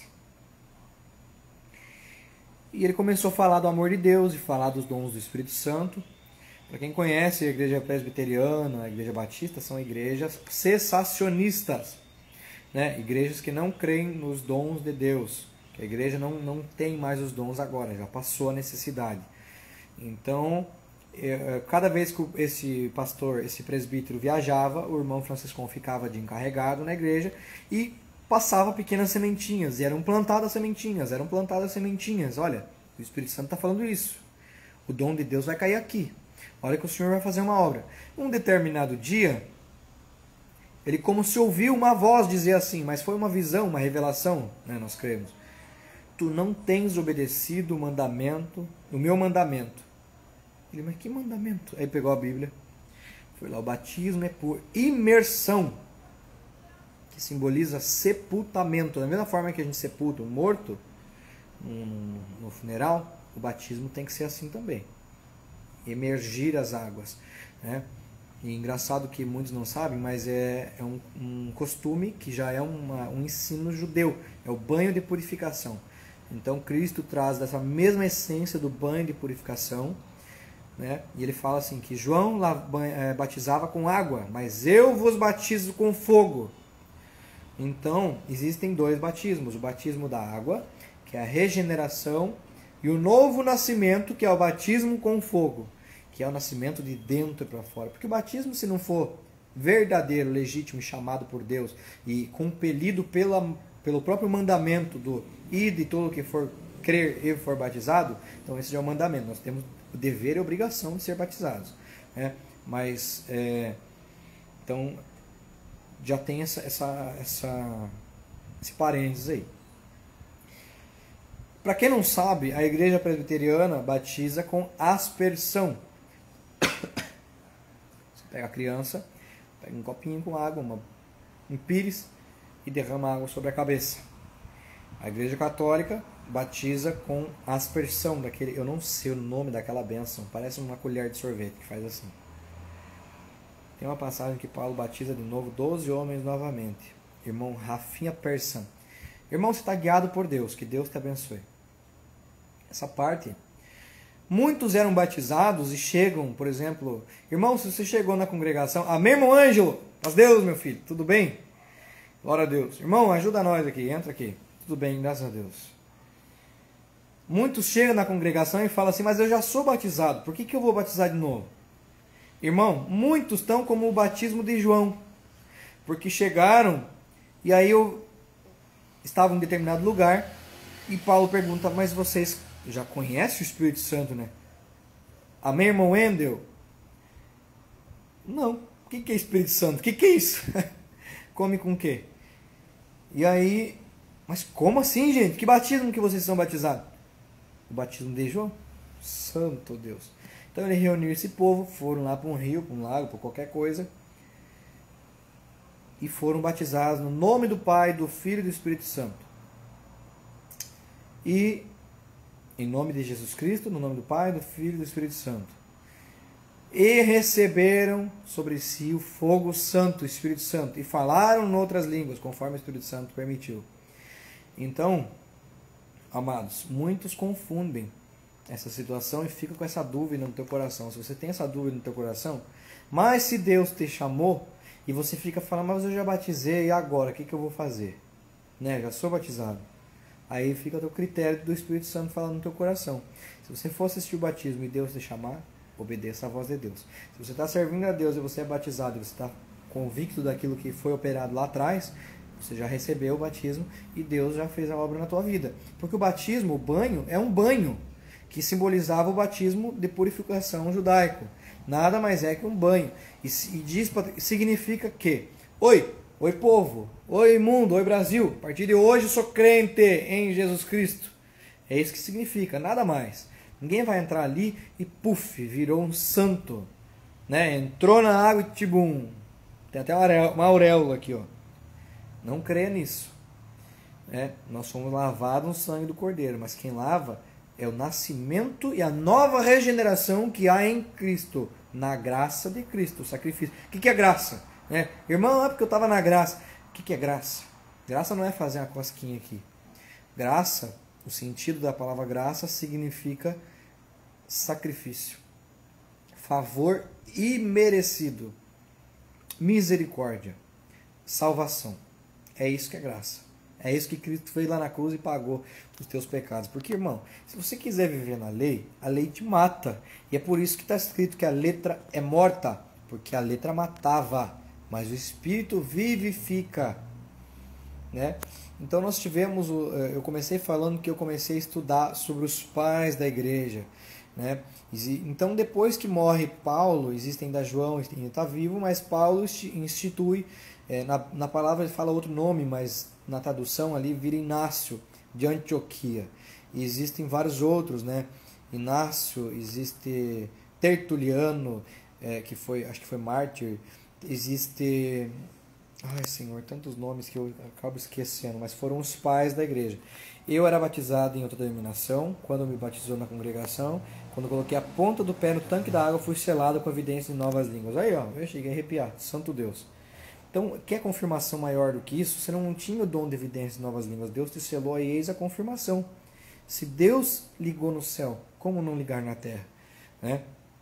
E ele começou a falar do amor de Deus e falar dos dons do Espírito Santo. Para quem conhece a igreja presbiteriana, a igreja batista, são igrejas cessacionistas, né? Igrejas que não creem nos dons de Deus. A igreja não, não tem mais os dons agora, já passou a necessidade. Então, cada vez que esse pastor, esse presbítero viajava, o irmão Franciscão ficava de encarregado na igreja e passava pequenas sementinhas, e eram plantadas sementinhas, eram plantadas sementinhas. Olha, o Espírito Santo está falando isso. O dom de Deus vai cair aqui. Olha que o Senhor vai fazer uma obra. Um determinado dia, ele como se ouviu uma voz dizer assim, mas foi uma visão, uma revelação, né, nós cremos. Tu não tens obedecido o mandamento, o meu mandamento. Ele, mas que mandamento? Aí pegou a Bíblia, foi lá, o batismo é por imersão, que simboliza sepultamento. Da mesma forma que a gente sepulta um morto no, no funeral, o batismo tem que ser assim também. Emergir as águas, né? E engraçado que muitos não sabem, mas é, é um, um costume que já é uma, um ensino judeu, é o banho de purificação. Então Cristo traz dessa mesma essência do banho de purificação, né? E ele fala assim que João batizava com água, mas eu vos batizo com fogo. Então existem dois batismos, o batismo da água, que é a regeneração, e o novo nascimento, que é o batismo com fogo, que é o nascimento de dentro para fora. Porque o batismo, se não for verdadeiro, legítimo, chamado por Deus e compelido pela, pelo próprio mandamento do ide todo o que for crer e for batizado, então esse já é o mandamento. Nós temos o dever e a obrigação de ser batizados, né? Mas, é, então, já tem essa, essa, essa, esse parênteses aí. Para quem não sabe, a igreja presbiteriana batiza com aspersão. Você pega a criança, pega um copinho com água, uma, um pires, e derrama água sobre a cabeça. A igreja católica batiza com aspersão, daquele, eu não sei o nome daquela bênção, parece uma colher de sorvete que faz assim. Tem uma passagem que Paulo batiza de novo doze homens novamente. Irmão Rafinha Persan. Irmão, você está guiado por Deus, que Deus te abençoe. Essa parte, muitos eram batizados e chegam, por exemplo, irmão, se você chegou na congregação, amém, irmão Ângelo, paz Deus, meu filho, tudo bem? Glória a Deus. Irmão, ajuda nós aqui, entra aqui. Tudo bem, graças a Deus. Muitos chegam na congregação e falam assim, mas eu já sou batizado, por que, que eu vou batizar de novo? Irmão, muitos estão como o batismo de João, porque chegaram e aí eu estava em um determinado lugar e Paulo pergunta, mas vocês já conhecem o Espírito Santo, né? Amém, irmão Wendel? Não. O que, que é Espírito Santo? O que, que é isso? Come com o quê? E aí, mas como assim, gente? Que batismo que vocês são batizados? O batismo de João? Santo Deus. Então ele reuniu esse povo, foram lá para um rio, para um lago, para qualquer coisa, e foram batizados no nome do Pai, do Filho e do Espírito Santo. E em nome de Jesus Cristo, no nome do Pai, do Filho e do Espírito Santo. E receberam sobre si o fogo santo, o Espírito Santo, e falaram em outras línguas, conforme o Espírito Santo permitiu. Então, amados, muitos confundem essa situação e ficam com essa dúvida no teu coração. Se você tem essa dúvida no teu coração, mas se Deus te chamou, e você fica falando, mas eu já batizei, e agora? O que, que eu vou fazer? Né? Já sou batizado. Aí fica o teu critério do Espírito Santo falando no teu coração. Se você for assistir o batismo e Deus te chamar, obedeça a voz de Deus. Se você está servindo a Deus e você é batizado, e você está convicto daquilo que foi operado lá atrás, você já recebeu o batismo e Deus já fez a obra na tua vida. Porque o batismo, o banho, é um banho que simbolizava o batismo de purificação judaico. Nada mais é que um banho. E, e diz, significa que, oi, oi povo, oi mundo, oi Brasil, a partir de hoje eu sou crente em Jesus Cristo. É isso que significa, nada mais. Ninguém vai entrar ali e puf, virou um santo, né? Entrou na água e tibum. Tem até uma auréola aqui, ó. Não creia nisso, né? Nós somos lavados no sangue do Cordeiro, mas quem lava É o nascimento e a nova regeneração que há em Cristo, na graça de Cristo, o sacrifício. O que é graça? É, irmão, é porque eu estava na graça. O que é graça? Graça não é fazer uma cosquinha aqui. Graça, o sentido da palavra graça significa sacrifício, favor imerecido, misericórdia, salvação. É isso que é graça. É isso que Cristo fez lá na cruz e pagou os teus pecados. Porque, irmão, se você quiser viver na lei, a lei te mata. E é por isso que está escrito que a letra é morta. Porque a letra matava, mas o Espírito vivifica. Né? Então nós tivemos, eu comecei falando que eu comecei a estudar sobre os pais da igreja. Né? Então depois que morre Paulo, existe ainda João, ainda está vivo, mas Paulo institui, é, na, na palavra ele fala outro nome, mas na tradução ali vira Inácio de Antioquia. E existem vários outros, né? Inácio, existe Tertuliano, é, que foi, acho que foi mártir, existe, ai Senhor, tantos nomes que eu acabo esquecendo, mas foram os pais da igreja. Eu era batizado em outra denominação, quando me batizou na congregação, quando coloquei a ponta do pé no tanque da água, fui selado com a evidência de novas línguas. Aí, ó, eu cheguei a arrepiar, santo Deus. Então, quer confirmação maior do que isso? Você não tinha o dom de evidência de novas línguas. Deus te selou e eis a confirmação. Se Deus ligou no céu, como não ligar na terra? Né?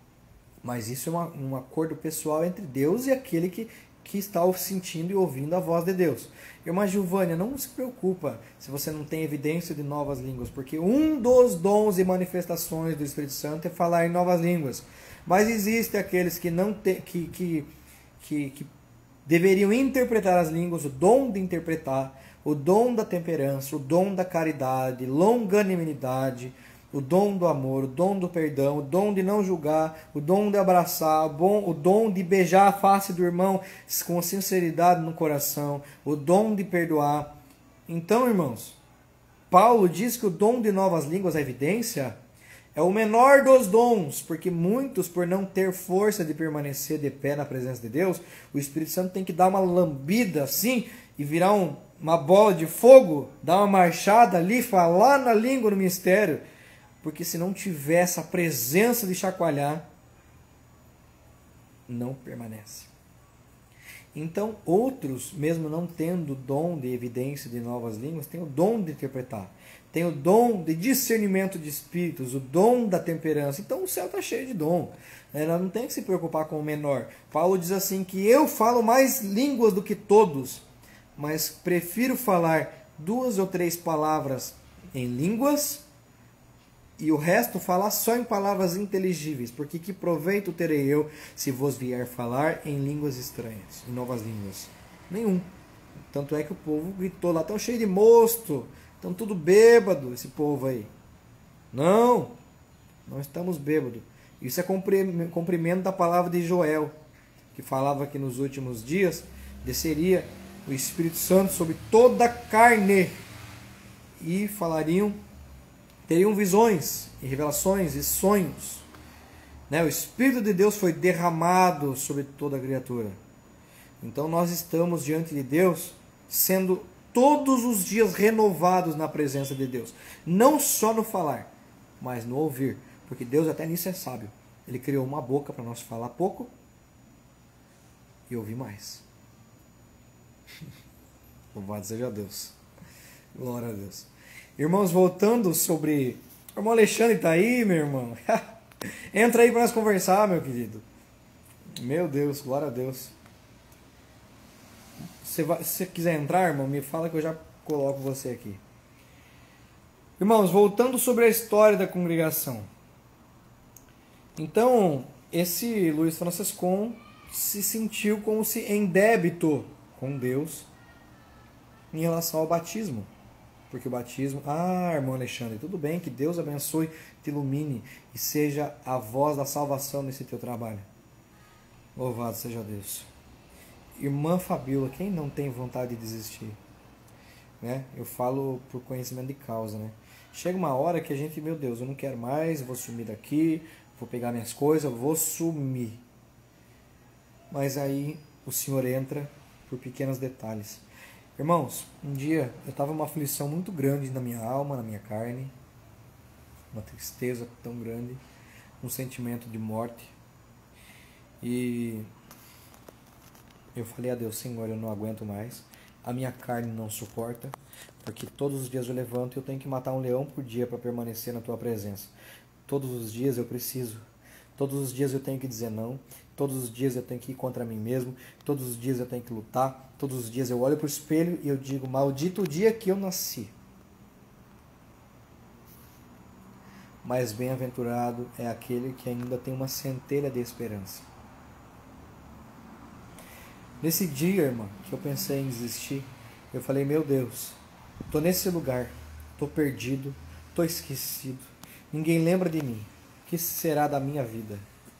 Mas isso é uma, um acordo pessoal entre Deus e aquele que, que está sentindo e ouvindo a voz de Deus. Irmã Gilvânia, não se preocupa se você não tem evidência de novas línguas, porque um dos dons e manifestações do Espírito Santo é falar em novas línguas. Mas existem aqueles que não tem, que, que, que, que deveriam interpretar as línguas, o dom de interpretar, o dom da temperança, o dom da caridade, longanimidade, o dom do amor, o dom do perdão, o dom de não julgar, o dom de abraçar, o, bom, o dom de beijar a face do irmão com sinceridade no coração, o dom de perdoar. Então, irmãos, Paulo diz que o dom de novas línguas, a evidência, é o menor dos dons, porque muitos, por não ter força de permanecer de pé na presença de Deus, o Espírito Santo tem que dar uma lambida assim e virar um, uma bola de fogo, dar uma marchada ali, falar na língua no mistério, porque se não tiver essa presença de chacoalhar, não permanece. Então, outros, mesmo não tendo o dom de evidência de novas línguas, têm o dom de interpretar. Tem o dom de discernimento de espíritos, o dom da temperança. Então o céu está cheio de dom. Ela não tem que se preocupar com o menor. Paulo diz assim que eu falo mais línguas do que todos, mas prefiro falar duas ou três palavras em línguas e o resto falar só em palavras inteligíveis, porque que proveito terei eu se vos vier falar em línguas estranhas, em novas línguas? Nenhum. Tanto é que o povo gritou lá, tão cheio de mosto, estão tudo bêbado, esse povo aí. Não, não estamos bêbados. Isso é cumprimento da palavra de Joel, que falava que nos últimos dias desceria o Espírito Santo sobre toda a carne e falariam, teriam visões e revelações e sonhos. Né? O Espírito de Deus foi derramado sobre toda a criatura. Então nós estamos diante de Deus sendo todos os dias renovados na presença de Deus. Não só no falar, mas no ouvir. Porque Deus até nisso é sábio. Ele criou uma boca para nós falar pouco e ouvir mais. Louvado seja Deus. Glória a Deus. Irmãos, voltando sobre... O irmão Alexandre está aí, meu irmão. Entra aí para nós conversar, meu querido. Meu Deus, glória a Deus. Se você quiser entrar, irmão, me fala que eu já coloco você aqui. Irmãos, voltando sobre a história da congregação. Então, esse Luiz Franciscon se sentiu como se em débito com Deus em relação ao batismo. Porque o batismo... Ah, irmão Alexandre, tudo bem, que Deus abençoe, te ilumine e seja a voz da salvação nesse teu trabalho. Louvado seja Deus. Irmã Fabiola, quem não tem vontade de desistir? Né? Eu falo por conhecimento de causa. Né? Chega uma hora que a gente, meu Deus, eu não quero mais, vou sumir daqui, vou pegar minhas coisas, vou sumir. Mas aí o Senhor entra por pequenos detalhes. Irmãos, um dia eu estava numa aflição muito grande na minha alma, na minha carne. uma tristeza tão grande, um sentimento de morte. E eu falei a Deus: Senhor, eu não aguento mais, a minha carne não suporta, porque todos os dias eu levanto e eu tenho que matar um leão por dia para permanecer na tua presença. Todos os dias eu preciso, todos os dias eu tenho que dizer não, todos os dias eu tenho que ir contra mim mesmo, todos os dias eu tenho que lutar, todos os dias eu olho para o espelho e eu digo: maldito o dia que eu nasci. Mas bem-aventurado é aquele que ainda tem uma centelha de esperança. Nesse dia, irmão, que eu pensei em desistir, eu falei: meu Deus, estou nesse lugar, estou perdido, estou esquecido, ninguém lembra de mim, o que será da minha vida?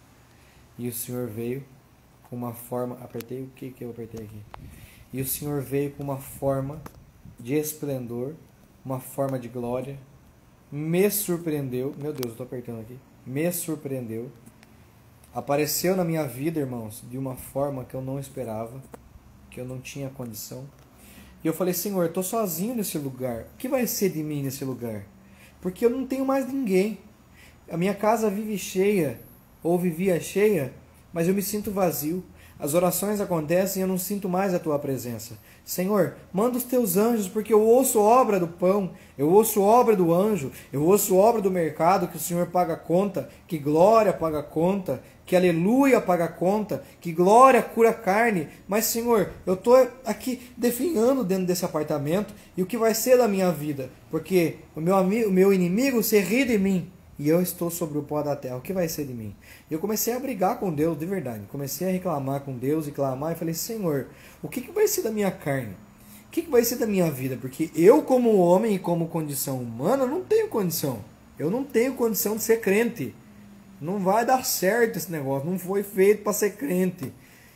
E o Senhor veio com uma forma, apertei o que que eu apertei aqui? E o Senhor veio com uma forma de esplendor, uma forma de glória, me surpreendeu, meu Deus, eu estou apertando aqui, me surpreendeu, apareceu na minha vida, irmãos, de uma forma que eu não esperava, que eu não tinha condição. E eu falei: Senhor, eu estou sozinho nesse lugar, o que vai ser de mim nesse lugar? Porque eu não tenho mais ninguém, a minha casa vive cheia, ou vivia cheia, mas eu me sinto vazio. As orações acontecem e eu não sinto mais a tua presença. Senhor, manda os teus anjos, porque eu ouço obra do pão, eu ouço obra do anjo, eu ouço obra do mercado, que o Senhor paga conta, que glória paga conta, que aleluia paga conta, que glória cura a carne. Mas, Senhor, eu estou aqui definhando dentro desse apartamento, e o que vai ser da minha vida? Porque o meu, amigo, o meu inimigo se ri de mim, e eu estou sobre o pó da terra, o que vai ser de mim? Eu comecei a brigar com Deus, de verdade. Comecei a reclamar com Deus e clamar, e falei: Senhor, o que, que vai ser da minha carne? O que, que vai ser da minha vida? Porque eu, como homem e como condição humana, não tenho condição. Eu não tenho condição de ser crente. Não vai dar certo esse negócio, não foi feito para ser crente.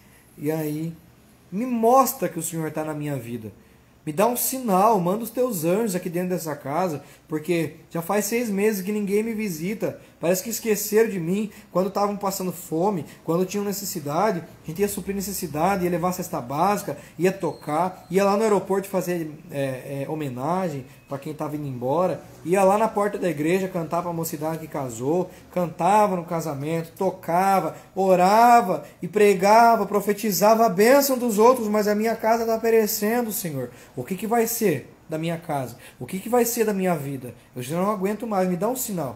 E aí, me mostra que o Senhor está na minha vida. Me dá um sinal, manda os teus anjos aqui dentro dessa casa, porque já faz seis meses que ninguém me visita. Parece que esqueceram de mim quando estavam passando fome, quando tinham necessidade. A gente ia suprir necessidade, ia levar cesta básica, ia tocar, ia lá no aeroporto fazer é, é, homenagem para quem estava indo embora, ia lá na porta da igreja cantar para a mocidade que casou, cantava no casamento, tocava, orava e pregava, profetizava a bênção dos outros, mas a minha casa está perecendo, Senhor. O que, que vai ser da minha casa? O que, que vai ser da minha vida? Eu já não aguento mais, me dá um sinal.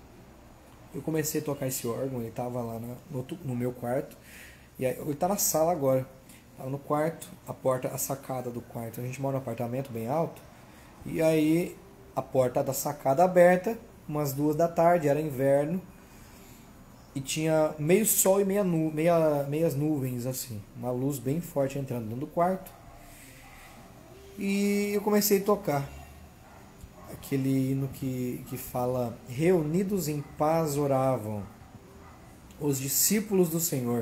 Eu comecei a tocar esse órgão, ele estava lá na, no, no meu quarto, e aí, ele está na sala agora, estava no quarto, a porta, a sacada do quarto, a gente mora num apartamento bem alto, e aí a porta da sacada aberta, umas duas da tarde, era inverno, e tinha meio sol e meia nu, meia, meias nuvens, assim, uma luz bem forte entrando dentro do quarto, e eu comecei a tocar aquele hino que, que fala: reunidos em paz oravam os discípulos do Senhor.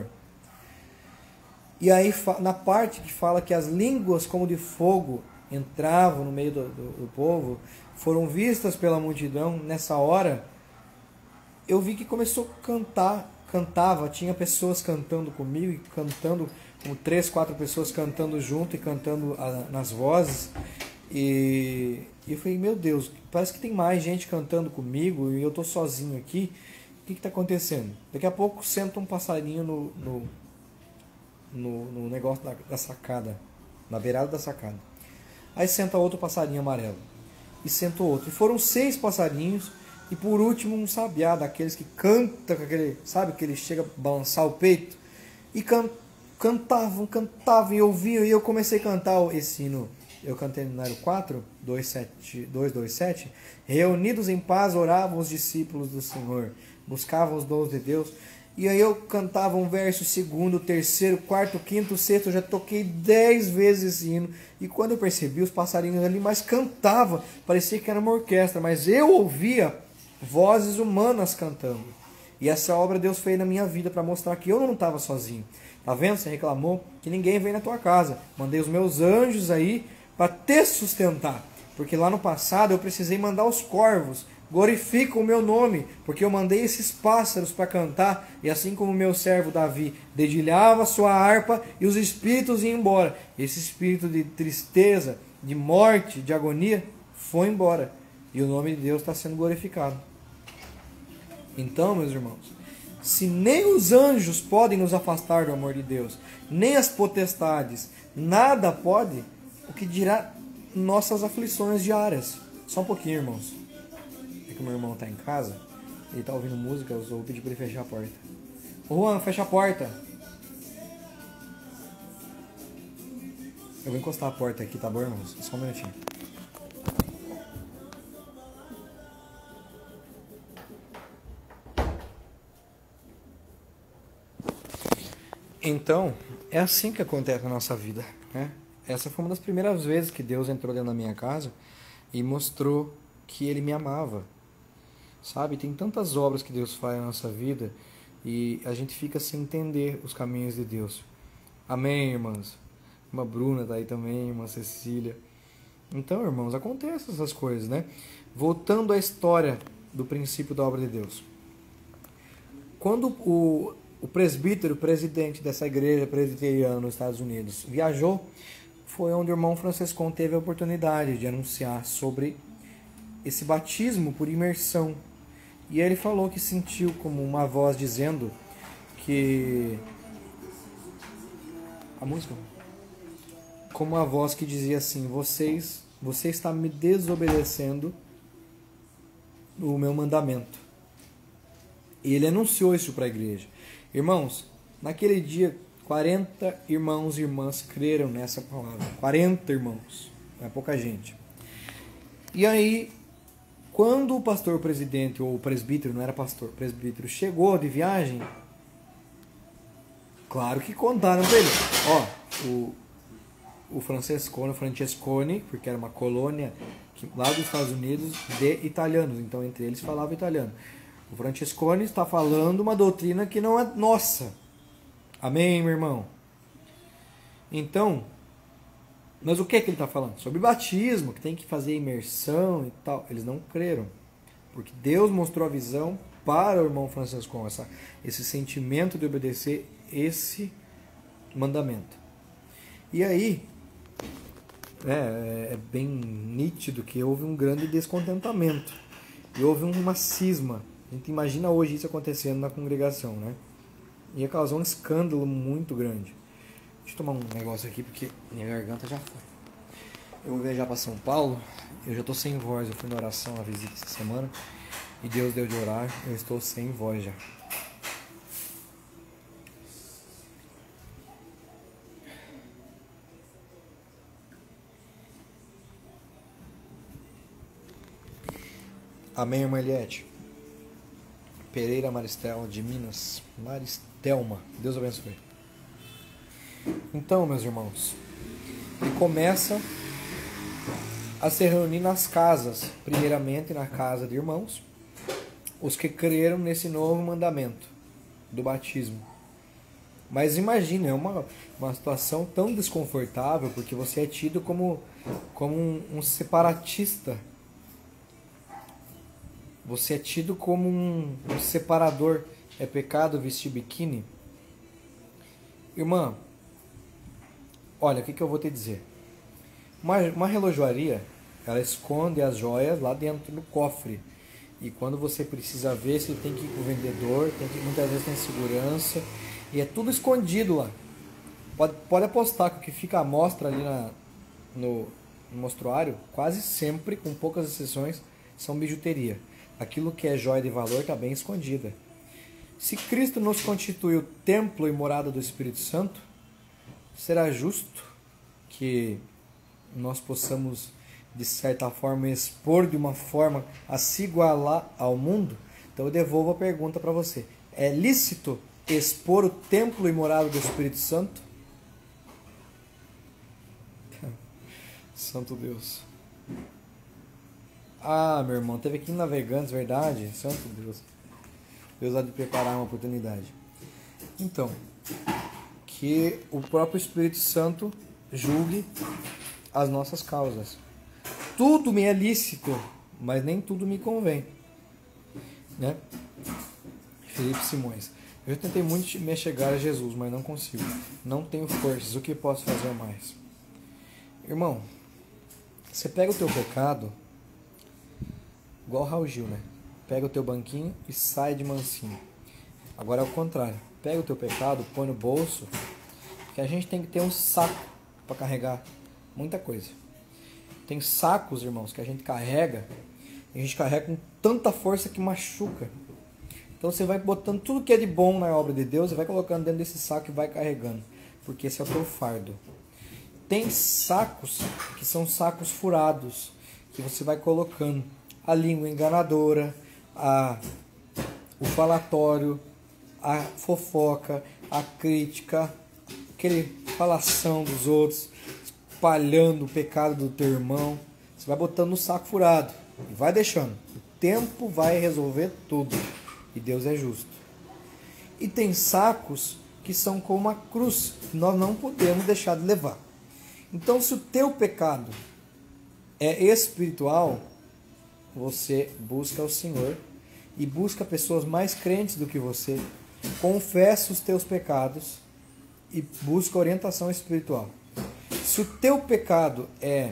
E aí na parte que fala que as línguas como de fogo entravam no meio do, do, do povo, foram vistas pela multidão, nessa hora eu vi que começou a cantar, cantava, tinha pessoas cantando comigo, e cantando, como três, quatro pessoas cantando junto e cantando a, nas vozes. E E eu falei: meu Deus, parece que tem mais gente cantando comigo e eu estou sozinho aqui. O que está acontecendo? Daqui a pouco senta um passarinho no, no, no, no negócio da, da sacada, na beirada da sacada. Aí senta outro passarinho amarelo. E senta outro. E foram seis passarinhos. E por último um sabiá, daqueles que canta com aquele, sabe, que ele chega a balançar o peito. E can, cantavam, cantavam e ouviam. E eu comecei a cantar esse hino. Eu cantei no número quatro, dois, sete, dois, dois, sete. Reunidos em paz oravam os discípulos do Senhor, buscavam os dons de Deus. E aí eu cantava um verso, segundo, terceiro, quarto, quinto, sexto. Eu já toquei dez vezes esse hino. E quando eu percebi, os passarinhos ali mais cantavam. Parecia que era uma orquestra, mas eu ouvia vozes humanas cantando. E essa obra Deus fez na minha vida para mostrar que eu não estava sozinho. Tá vendo? Você reclamou que ninguém veio na tua casa. Mandei os meus anjos aí para te sustentar, porque lá no passado eu precisei mandar os corvos, glorifica o meu nome, porque eu mandei esses pássaros para cantar, e assim como o meu servo Davi dedilhava sua harpa e os espíritos iam embora, esse espírito de tristeza, de morte, de agonia, foi embora, e o nome de Deus está sendo glorificado. Então, meus irmãos, se nem os anjos podem nos afastar do amor de Deus, nem as potestades, nada pode, o que dirá nossas aflições diárias. Só um pouquinho, irmãos. É que o meu irmão está em casa, ele está ouvindo música, eu vou pedir para ele fechar a porta. Ô Juan, fecha a porta. Eu vou encostar a porta aqui, tá bom, irmãos? Só um minutinho. Então, é assim que acontece na nossa vida, né? Essa foi uma das primeiras vezes que Deus entrou dentro da minha casa e mostrou que Ele me amava. Sabe, tem tantas obras que Deus faz na nossa vida e a gente fica sem entender os caminhos de Deus. Amém, irmãs? Irmã Bruna tá aí também, irmã Cecília. Então, irmãos, acontecem essas coisas, né? Voltando à história do princípio da obra de Deus. Quando o, o presbítero, presidente dessa igreja presbiteriana nos Estados Unidos, viajou, foi onde o irmão Francescon teve a oportunidade de anunciar sobre esse batismo por imersão. E ele falou que sentiu como uma voz dizendo que... A música? Como uma voz que dizia assim: Vocês, você está me desobedecendo o meu mandamento. E ele anunciou isso para a igreja. Irmãos, naquele dia, quarenta irmãos e irmãs creram nessa palavra. quarenta irmãos. Não é pouca gente. E aí, quando o pastor presidente, ou o presbítero, não era pastor, presbítero, chegou de viagem, claro que contaram para ele. Ó, o, o Francescone, o Francescone, porque era uma colônia que, lá dos Estados Unidos de italianos, então entre eles falava italiano. O Francescone está falando uma doutrina que não é nossa. Amém, meu irmão? Então, mas o que é que ele está falando? Sobre batismo, que tem que fazer imersão e tal. Eles não creram, porque Deus mostrou a visão para o irmão Francescone, essa, esse sentimento de obedecer esse mandamento. E aí, é, é bem nítido que houve um grande descontentamento. E houve uma cisma. A gente imagina hoje isso acontecendo na congregação, né? Ia causar um escândalo muito grande. Deixa eu tomar um negócio aqui, porque minha garganta já foi. Eu vou viajar para São Paulo. Eu já estou sem voz. Eu fui na oração, na visita essa semana. E Deus deu de orar. Eu estou sem voz já. Amém, irmã Eliette. Pereira Maristel, de Minas. Maristelma. Deus abençoe. Então, meus irmãos, ele começa a se reunir nas casas. Primeiramente na casa de irmãos, os que creram nesse novo mandamento do batismo. Mas imagine, é uma, uma situação tão desconfortável, porque você é tido como, como um, um separatista. Você é tido como um, um separador. É pecado vestir biquíni? Irmã, olha, o que, que eu vou te dizer? Uma, uma relojoaria, ela esconde as joias lá dentro do cofre. E quando você precisa ver, você tem que ir com o vendedor, tem que, muitas vezes tem segurança. E é tudo escondido lá. Pode, pode apostar que o que fica à mostra ali na, no, no mostruário, quase sempre, com poucas exceções, são bijuteria. Aquilo que é joia de valor está bem escondida. Se Cristo nos constituiu templo e morada do Espírito Santo, será justo que nós possamos, de certa forma, expor de uma forma a se igualar ao mundo? Então eu devolvo a pergunta para você. É lícito expor o templo e morada do Espírito Santo? Santo Deus. Ah, meu irmão, teve aqui em Navegantes, verdade? Santo Deus. Deus há de preparar uma oportunidade. Então, que o próprio Espírito Santo julgue as nossas causas. Tudo me é lícito, mas nem tudo me convém. Né? Felipe Simões. Eu tentei muito me chegar a Jesus, mas não consigo. Não tenho forças. O que posso fazer mais? Irmão, você pega o teu pecado, igual o Raul Gil, né? pega o teu banquinho e sai de mansinho. Agora é o contrário. Pega o teu pecado, põe no bolso, que a gente tem que ter um saco para carregar muita coisa. Tem sacos, irmãos, que a gente carrega, e a gente carrega com tanta força que machuca. Então você vai botando tudo que é de bom na obra de Deus e vai colocando dentro desse saco e vai carregando, porque esse é o teu fardo. Tem sacos que são sacos furados, que você vai colocando a língua enganadora, a, o falatório, a fofoca, a crítica, aquele falação dos outros, espalhando o pecado do teu irmão. Você vai botando no saco furado e vai deixando. O tempo vai resolver tudo e Deus é justo. E tem sacos que são como a cruz, que nós não podemos deixar de levar. Então, se o teu pecado é espiritual, você busca o Senhor e busca pessoas mais crentes do que você, confessa os teus pecados e busca orientação espiritual. Se o teu pecado é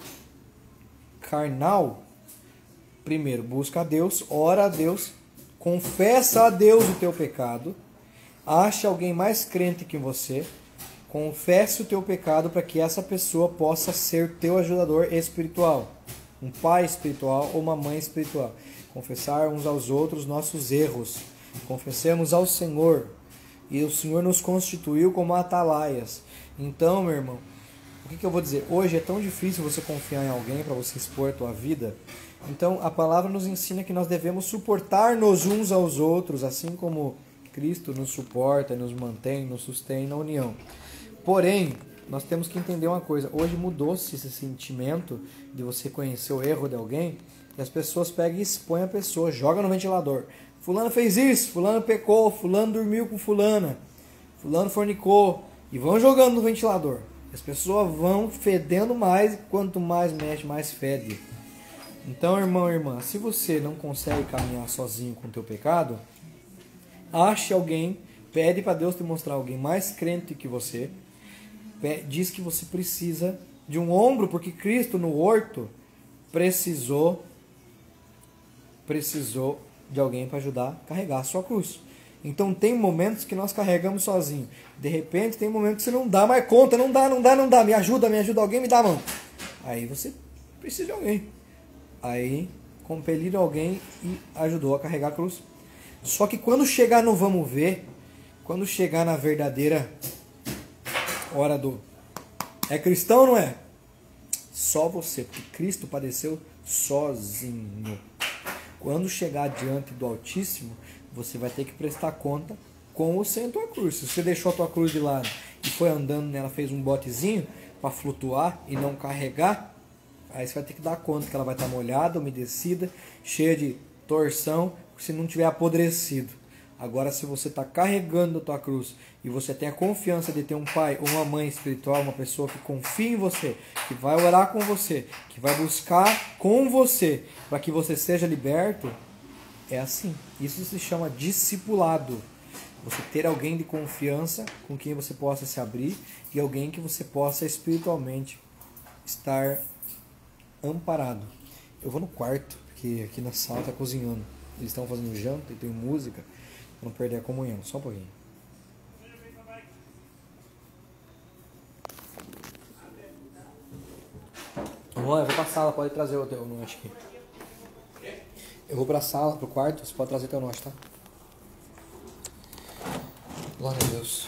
carnal, primeiro busca a Deus, ora a Deus, confessa a Deus o teu pecado, ache alguém mais crente que você, confesse o teu pecado para que essa pessoa possa ser teu ajudador espiritual, um pai espiritual ou uma mãe espiritual. Confessar uns aos outros nossos erros, confessemos ao Senhor, e o Senhor nos constituiu como atalaias. Então, meu irmão, o que, que eu vou dizer? Hoje é tão difícil você confiar em alguém para você expor a tua vida. Então, a palavra nos ensina que nós devemos suportar-nos uns aos outros, assim como Cristo nos suporta, nos mantém, nos sustém na união. Porém, nós temos que entender uma coisa. Hoje mudou-se esse sentimento de você conhecer o erro de alguém, e as pessoas pegam e expõem a pessoa, jogam no ventilador. Fulano fez isso, fulano pecou, fulano dormiu com fulana, fulano fornicou, e vão jogando no ventilador. As pessoas vão fedendo mais, e quanto mais mexe, mais fede. Então, irmão e irmã, se você não consegue caminhar sozinho com o teu pecado, ache alguém, pede para Deus te mostrar alguém mais crente que você, diz que você precisa de um ombro, porque Cristo no horto precisou, precisou de alguém para ajudar a carregar a sua cruz. Então tem momentos que nós carregamos sozinho. De repente tem momentos que você não dá mais conta, não dá, não dá, não dá, me ajuda, me ajuda, alguém me dá a mão. Aí você precisa de alguém. Aí compeliram alguém e ajudou a carregar a cruz. Só que quando chegar no vamos ver, quando chegar na verdadeira hora do é cristão, não é? Só você, porque Cristo padeceu sozinho. Quando chegar diante do Altíssimo, você vai ter que prestar conta com ou sem a tua cruz. Se você deixou a tua cruz de lado e foi andando nela, fez um botezinho para flutuar e não carregar, aí você vai ter que dar conta que ela vai estar molhada, umedecida, cheia de torção, se não tiver apodrecido. Agora, se você está carregando a tua cruz e você tem a confiança de ter um pai ou uma mãe espiritual, uma pessoa que confia em você, que vai orar com você, que vai buscar com você para que você seja liberto, é assim. Isso se chama discipulado. Você ter alguém de confiança com quem você possa se abrir e alguém que você possa espiritualmente estar amparado. Eu vou no quarto, porque aqui na sala está cozinhando. Eles estão fazendo janta e tem música. Pra não perder a comunhão. Só um pouquinho. Juan, eu vou pra sala, pode trazer o teu note aqui. Eu vou pra sala, pro quarto, você pode trazer teu note, tá? Glória a Deus.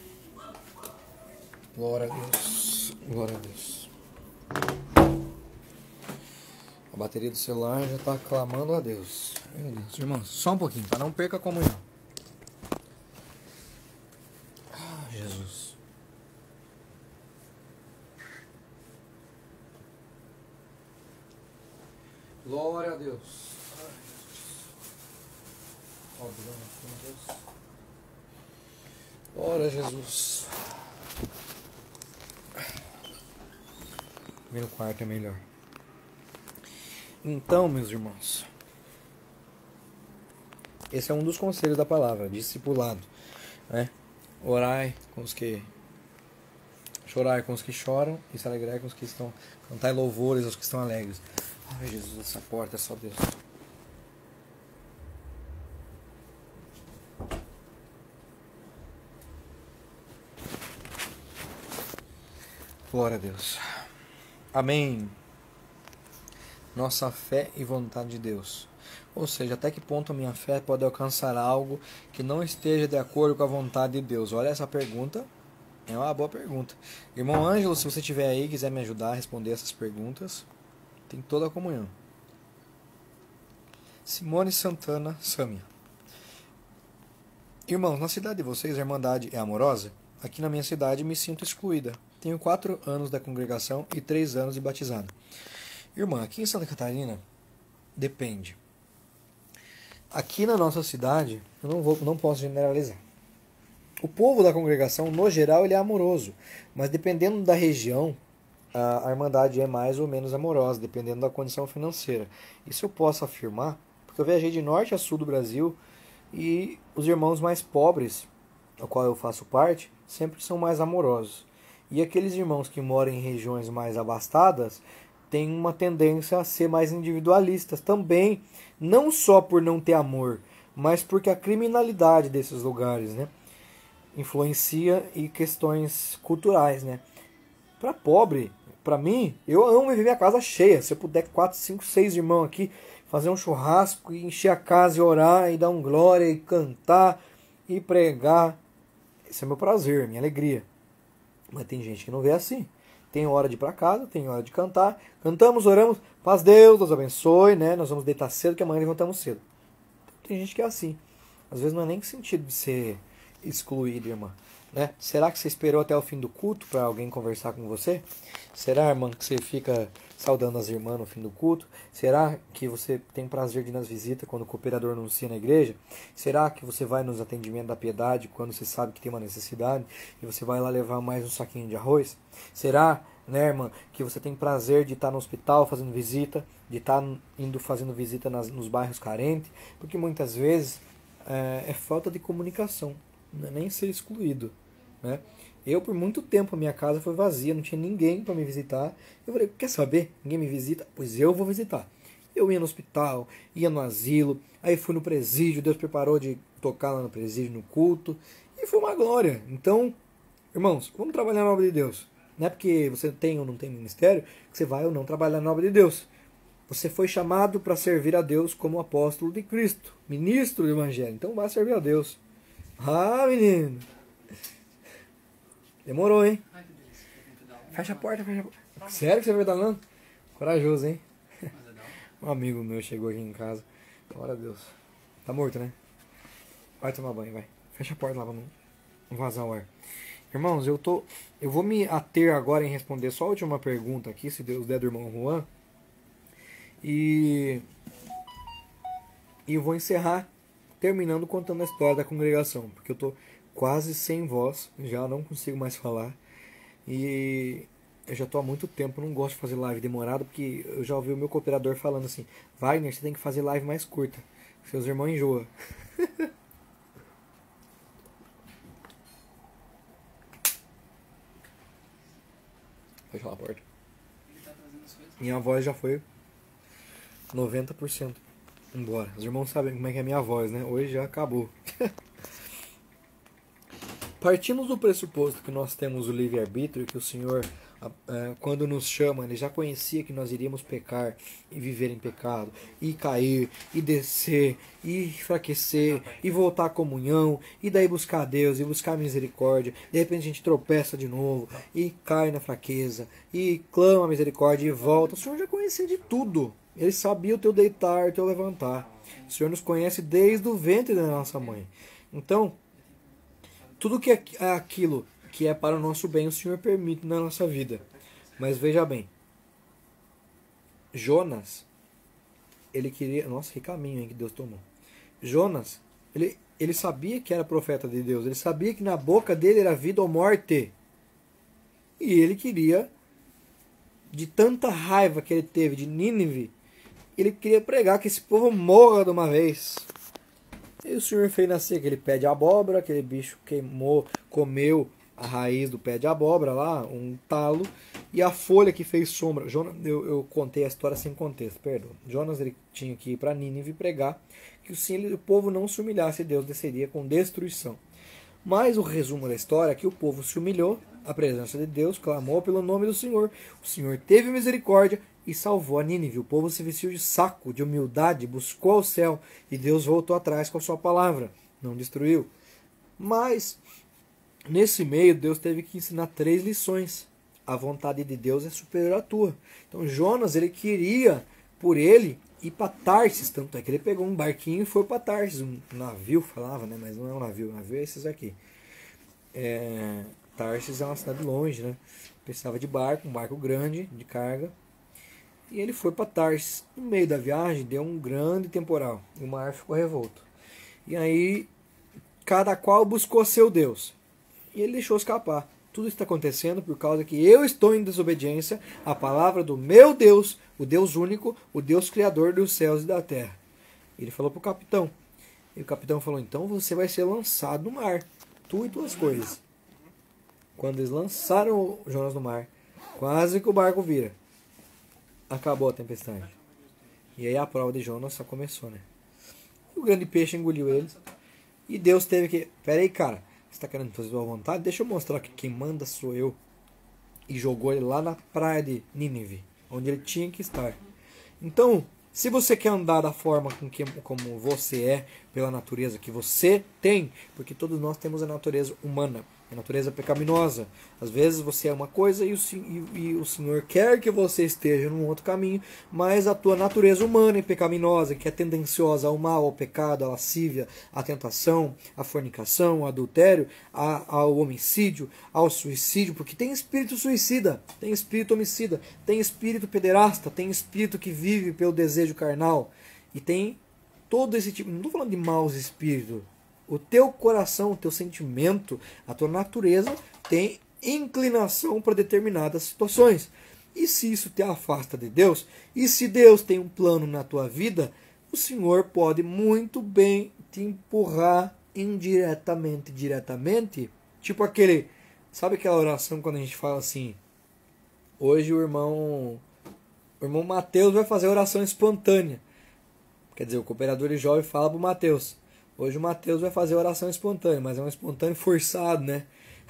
Glória a Deus. Glória a Deus. A bateria do celular já tá clamando a Deus. Meu Deus, irmãos, só um pouquinho, tá? Não perca a comunhão. Ah, Jesus. Glória a Deus. Ai, Jesus. Glória a Jesus. Meu quarto é melhor. Então, meus irmãos, esse é um dos conselhos da palavra, discipulado, né? Orai com os que chorai com os que choram e se alegrai com os que estão, cantai louvores aos que estão alegres. Ai, Jesus, essa porta é só Deus. Glória a Deus. Amém. Nossa fé e vontade de Deus. Ou seja, até que ponto a minha fé pode alcançar algo que não esteja de acordo com a vontade de Deus? Olha, essa pergunta é uma boa pergunta. Irmão Ângelo, se você estiver aí e quiser me ajudar a responder essas perguntas, tem toda a comunhão. Simone Santana Sâmia. Irmãos, na cidade de vocês a Irmandade é amorosa? Aqui na minha cidade me sinto excluída. Tenho quatro anos da congregação e três anos de batizado. Irmã, aqui em Santa Catarina, depende. Aqui na nossa cidade, eu não, vou, não posso generalizar. O povo da congregação, no geral, ele é amoroso. Mas dependendo da região, a, a Irmandade é mais ou menos amorosa, dependendo da condição financeira. Isso eu posso afirmar, porque eu viajei de norte a sul do Brasil e os irmãos mais pobres, ao qual eu faço parte, sempre são mais amorosos. E aqueles irmãos que moram em regiões mais abastadas têm uma tendência a ser mais individualistas também, não só por não ter amor, mas porque a criminalidade desses lugares, né, influencia em questões culturais, né? Para pobre, para mim, eu amo viver minha casa cheia. Se eu puder quatro, cinco, seis irmãos aqui fazer um churrasco e encher a casa e orar e dar um glória e cantar e pregar, esse é meu prazer, minha alegria. Mas tem gente que não vê assim. Tem hora de ir para casa, tem hora de cantar. Cantamos, oramos, paz Deus, Deus abençoe, né? Nós vamos deitar cedo, que amanhã levantamos cedo. Tem gente que é assim. Às vezes não é nem sentido de ser excluído, irmã. Né? Será que você esperou até o fim do culto para alguém conversar com você? Será, irmã, que você fica saudando as irmãs no fim do culto? Será que você tem prazer de ir nas visitas quando o cooperador anuncia na igreja? Será que você vai nos atendimentos da piedade quando você sabe que tem uma necessidade e você vai lá levar mais um saquinho de arroz? Será, né, irmã, que você tem prazer de estar no hospital fazendo visita, de estar indo fazendo visita nas, nos bairros carentes? Porque muitas vezes é, é falta de comunicação, não é nem ser excluído. Né? Eu, por muito tempo, a minha casa foi vazia, não tinha ninguém para me visitar. Eu falei, quer saber? Ninguém me visita? Pois eu vou visitar. Eu ia no hospital, ia no asilo, aí fui no presídio, Deus preparou de tocar lá no presídio, no culto, e foi uma glória. Então, irmãos, vamos trabalhar na obra de Deus. Não é porque você tem ou não tem ministério que você vai ou não trabalhar na obra de Deus. Você foi chamado para servir a Deus como apóstolo de Cristo, ministro do Evangelho. Então vai servir a Deus. Ah, menino! Demorou, hein? Ai, que delícia. Fecha a porta, fecha a porta. Sério que você vai estar falando? Corajoso, hein? Um amigo meu chegou aqui em casa. Glória a Deus. Tá morto, né? Vai tomar banho, vai. Fecha a porta lá pra não vazar o ar. Irmãos, eu tô. Eu vou me ater agora em responder só a última pergunta aqui, se Deus der do irmão Juan. E. E eu vou encerrar terminando contando a história da congregação. Porque eu tô quase sem voz, já não consigo mais falar. E eu já estou há muito tempo, não gosto de fazer live demorada, porque eu já ouvi o meu cooperador falando assim: Wagner, você tem que fazer live mais curta, seus irmãos enjoam. Fecha a porta. Minha voz já foi noventa por cento embora. Os irmãos sabem como é que é a minha voz, né? Hoje já acabou. Partimos do pressuposto que nós temos o livre-arbítrio, que o Senhor, quando nos chama, Ele já conhecia que nós iríamos pecar e viver em pecado, e cair, e descer, e enfraquecer, e voltar à comunhão, e daí buscar a Deus, e buscar a misericórdia. De repente a gente tropeça de novo, e cai na fraqueza, e clama a misericórdia, e volta. O Senhor já conhecia de tudo. Ele sabia o teu deitar, o teu levantar. O Senhor nos conhece desde o ventre da nossa mãe. Então, tudo que é aquilo que é para o nosso bem, o Senhor permite na nossa vida. Mas veja bem, Jonas, ele queria... Nossa, que caminho hein, que Deus tomou. Jonas, ele, ele sabia que era profeta de Deus. Ele sabia que na boca dele era vida ou morte. E ele queria, de tanta raiva que ele teve de Nínive, ele queria pregar que esse povo morra de uma vez. E o Senhor fez nascer aquele pé de abóbora, aquele bicho queimou, comeu a raiz do pé de abóbora lá, um talo, e a folha que fez sombra. Jonas, eu, eu contei a história sem contexto, perdão. Jonas ele tinha que ir para Nínive pregar que se o povo não se humilhasse, Deus desceria com destruição. Mas o resumo da história é que o povo se humilhou a presença de Deus, clamou pelo nome do Senhor. O Senhor teve misericórdia e salvou a Nínive. O povo se vestiu de saco, de humildade, buscou o céu, e Deus voltou atrás com a sua palavra, não destruiu. Mas, nesse meio, Deus teve que ensinar três lições. A vontade de Deus é superior à tua. Então Jonas, ele queria, por ele, ir para Tarsis, tanto é que ele pegou um barquinho e foi para Tarsis, um navio, falava, né? Mas não é um navio, o navio é esses aqui. É, Tarsis é uma cidade longe, né? Precisava de barco, um barco grande, de carga. E ele foi para Tarsis. No meio da viagem, deu um grande temporal. E o mar ficou revolto. E aí, cada qual buscou seu Deus. E ele deixou escapar. Tudo está acontecendo por causa que eu estou em desobediência à palavra do meu Deus, o Deus único, o Deus criador dos céus e da terra. Ele falou para o capitão. E o capitão falou, então você vai ser lançado no mar. Tu e tuas coisas. Quando eles lançaram o Jonas no mar, quase que o barco vira. Acabou a tempestade. E aí a prova de Jonas só começou, né? O grande peixe engoliu ele. E Deus teve que... Pera aí, cara. Você está querendo fazer a sua vontade? Deixa eu mostrar que quem manda sou eu. E jogou ele lá na praia de Nínive, onde ele tinha que estar. Então, se você quer andar da forma com que, como você é, pela natureza que você tem, porque todos nós temos a natureza humana, a natureza pecaminosa. Às vezes você é uma coisa e o, e, e o Senhor quer que você esteja num outro caminho, mas a tua natureza humana e pecaminosa, que é tendenciosa ao mal, ao pecado, à lascívia, à tentação, à fornicação, ao adultério, a, ao homicídio, ao suicídio, porque tem espírito suicida, tem espírito homicida, tem espírito pederasta, tem espírito que vive pelo desejo carnal, e tem todo esse tipo, não estou falando de maus espíritos. O teu coração, o teu sentimento, a tua natureza tem inclinação para determinadas situações. E se isso te afasta de Deus, e se Deus tem um plano na tua vida, o Senhor pode muito bem te empurrar indiretamente, diretamente. Tipo aquele, sabe aquela oração quando a gente fala assim, hoje o irmão, o irmão Mateus vai fazer oração espontânea. Quer dizer, o cooperador de jovem fala para o Mateus. Hoje o Mateus vai fazer oração espontânea, mas é um espontâneo forçado, né?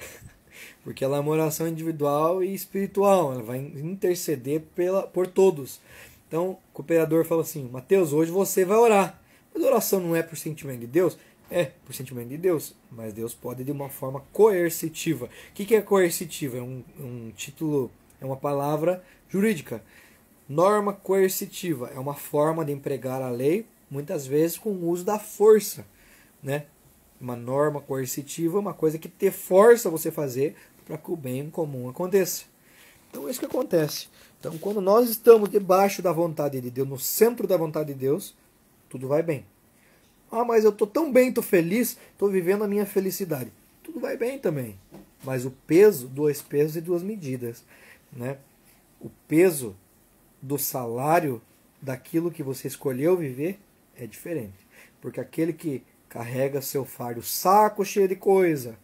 Porque ela é uma oração individual e espiritual. Ela vai interceder pela, por todos. Então, o cooperador fala assim, Mateus, hoje você vai orar. Mas a oração não é por sentimento de Deus? É, por sentimento de Deus. Mas Deus pode de uma forma coercitiva. O que é coercitiva? É um, um título, é uma palavra jurídica. Norma coercitiva é uma forma de empregar a lei, muitas vezes com o uso da força, né? Uma norma coercitiva é uma coisa que te força a você fazer para que o bem comum aconteça. Então é isso que acontece. Então quando nós estamos debaixo da vontade de Deus, no centro da vontade de Deus, tudo vai bem. Ah, mas eu estou tão bem, estou feliz, estou vivendo a minha felicidade. Tudo vai bem também. Mas o peso, dois pesos e duas medidas, né? O peso do salário daquilo que você escolheu viver é diferente. Porque aquele que carrega seu fardo, saco cheio de coisa,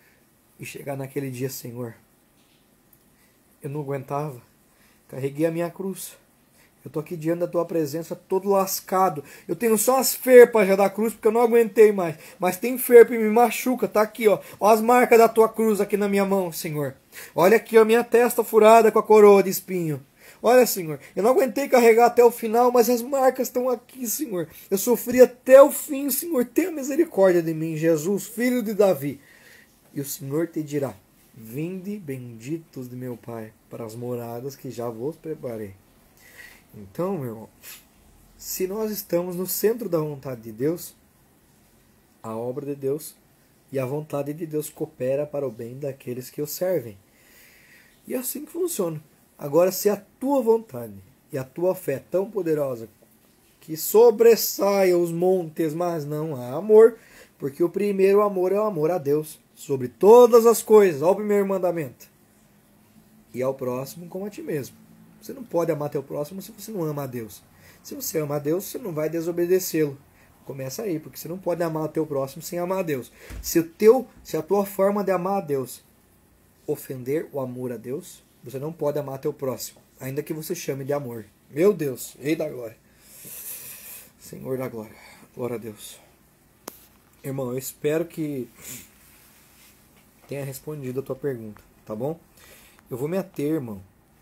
e chegar naquele dia, Senhor, eu não aguentava, carreguei a minha cruz, eu estou aqui diante da tua presença todo lascado, eu tenho só as ferpas já da cruz, porque eu não aguentei mais, mas tem ferpa e me machuca, tá aqui, ó, ó as marcas da tua cruz aqui na minha mão, Senhor, olha aqui a minha testa furada com a coroa de espinho. Olha, Senhor, eu não aguentei carregar até o final, mas as marcas estão aqui, Senhor. Eu sofri até o fim, Senhor. Tenha misericórdia de mim, Jesus, filho de Davi. E o Senhor te dirá, vinde, benditos de meu Pai, para as moradas que já vos preparei. Então, meu irmão, se nós estamos no centro da vontade de Deus, a obra de Deus e a vontade de Deus coopera para o bem daqueles que o servem. E é assim que funciona. Agora, se a tua vontade e a tua fé é tão poderosa que sobressaia os montes, mas não há amor, porque o primeiro amor é o amor a Deus, sobre todas as coisas, ao primeiro mandamento, e ao próximo como a ti mesmo. Você não pode amar teu próximo se você não ama a Deus. Se você ama a Deus, você não vai desobedecê-lo. Começa aí, porque você não pode amar o teu próximo sem amar a Deus. Se, o teu, se a tua forma de amar a Deus ofender o amor a Deus, você não pode amar teu próximo, ainda que você chame de amor. Meu Deus, Rei da Glória, Senhor da Glória, glória a Deus. Irmão, eu espero que tenha respondido a tua pergunta. tá bom? Eu vou me ater, irmão.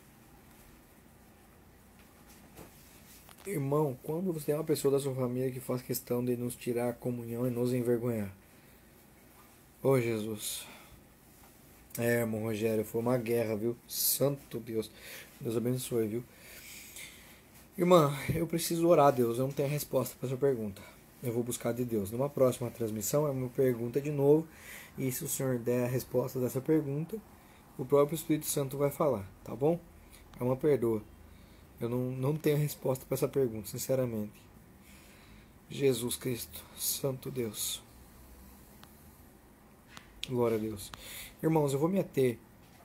Irmão, quando você tem uma pessoa da sua família que faz questão de nos tirar a comunhão e nos envergonhar. Ô Jesus. É, irmão Rogério, foi uma guerra, viu? Santo Deus. Deus abençoe, viu? Irmã, eu preciso orar a Deus. Eu não tenho a resposta para essa pergunta. Eu vou buscar de Deus. Numa próxima transmissão, é uma pergunta de novo. E se o Senhor der a resposta dessa pergunta, o próprio Espírito Santo vai falar, tá bom? É uma perdoa. Eu não, não tenho resposta para essa pergunta, sinceramente. Jesus Cristo, Santo Deus. Glória a Deus. Irmãos, eu vou me ater.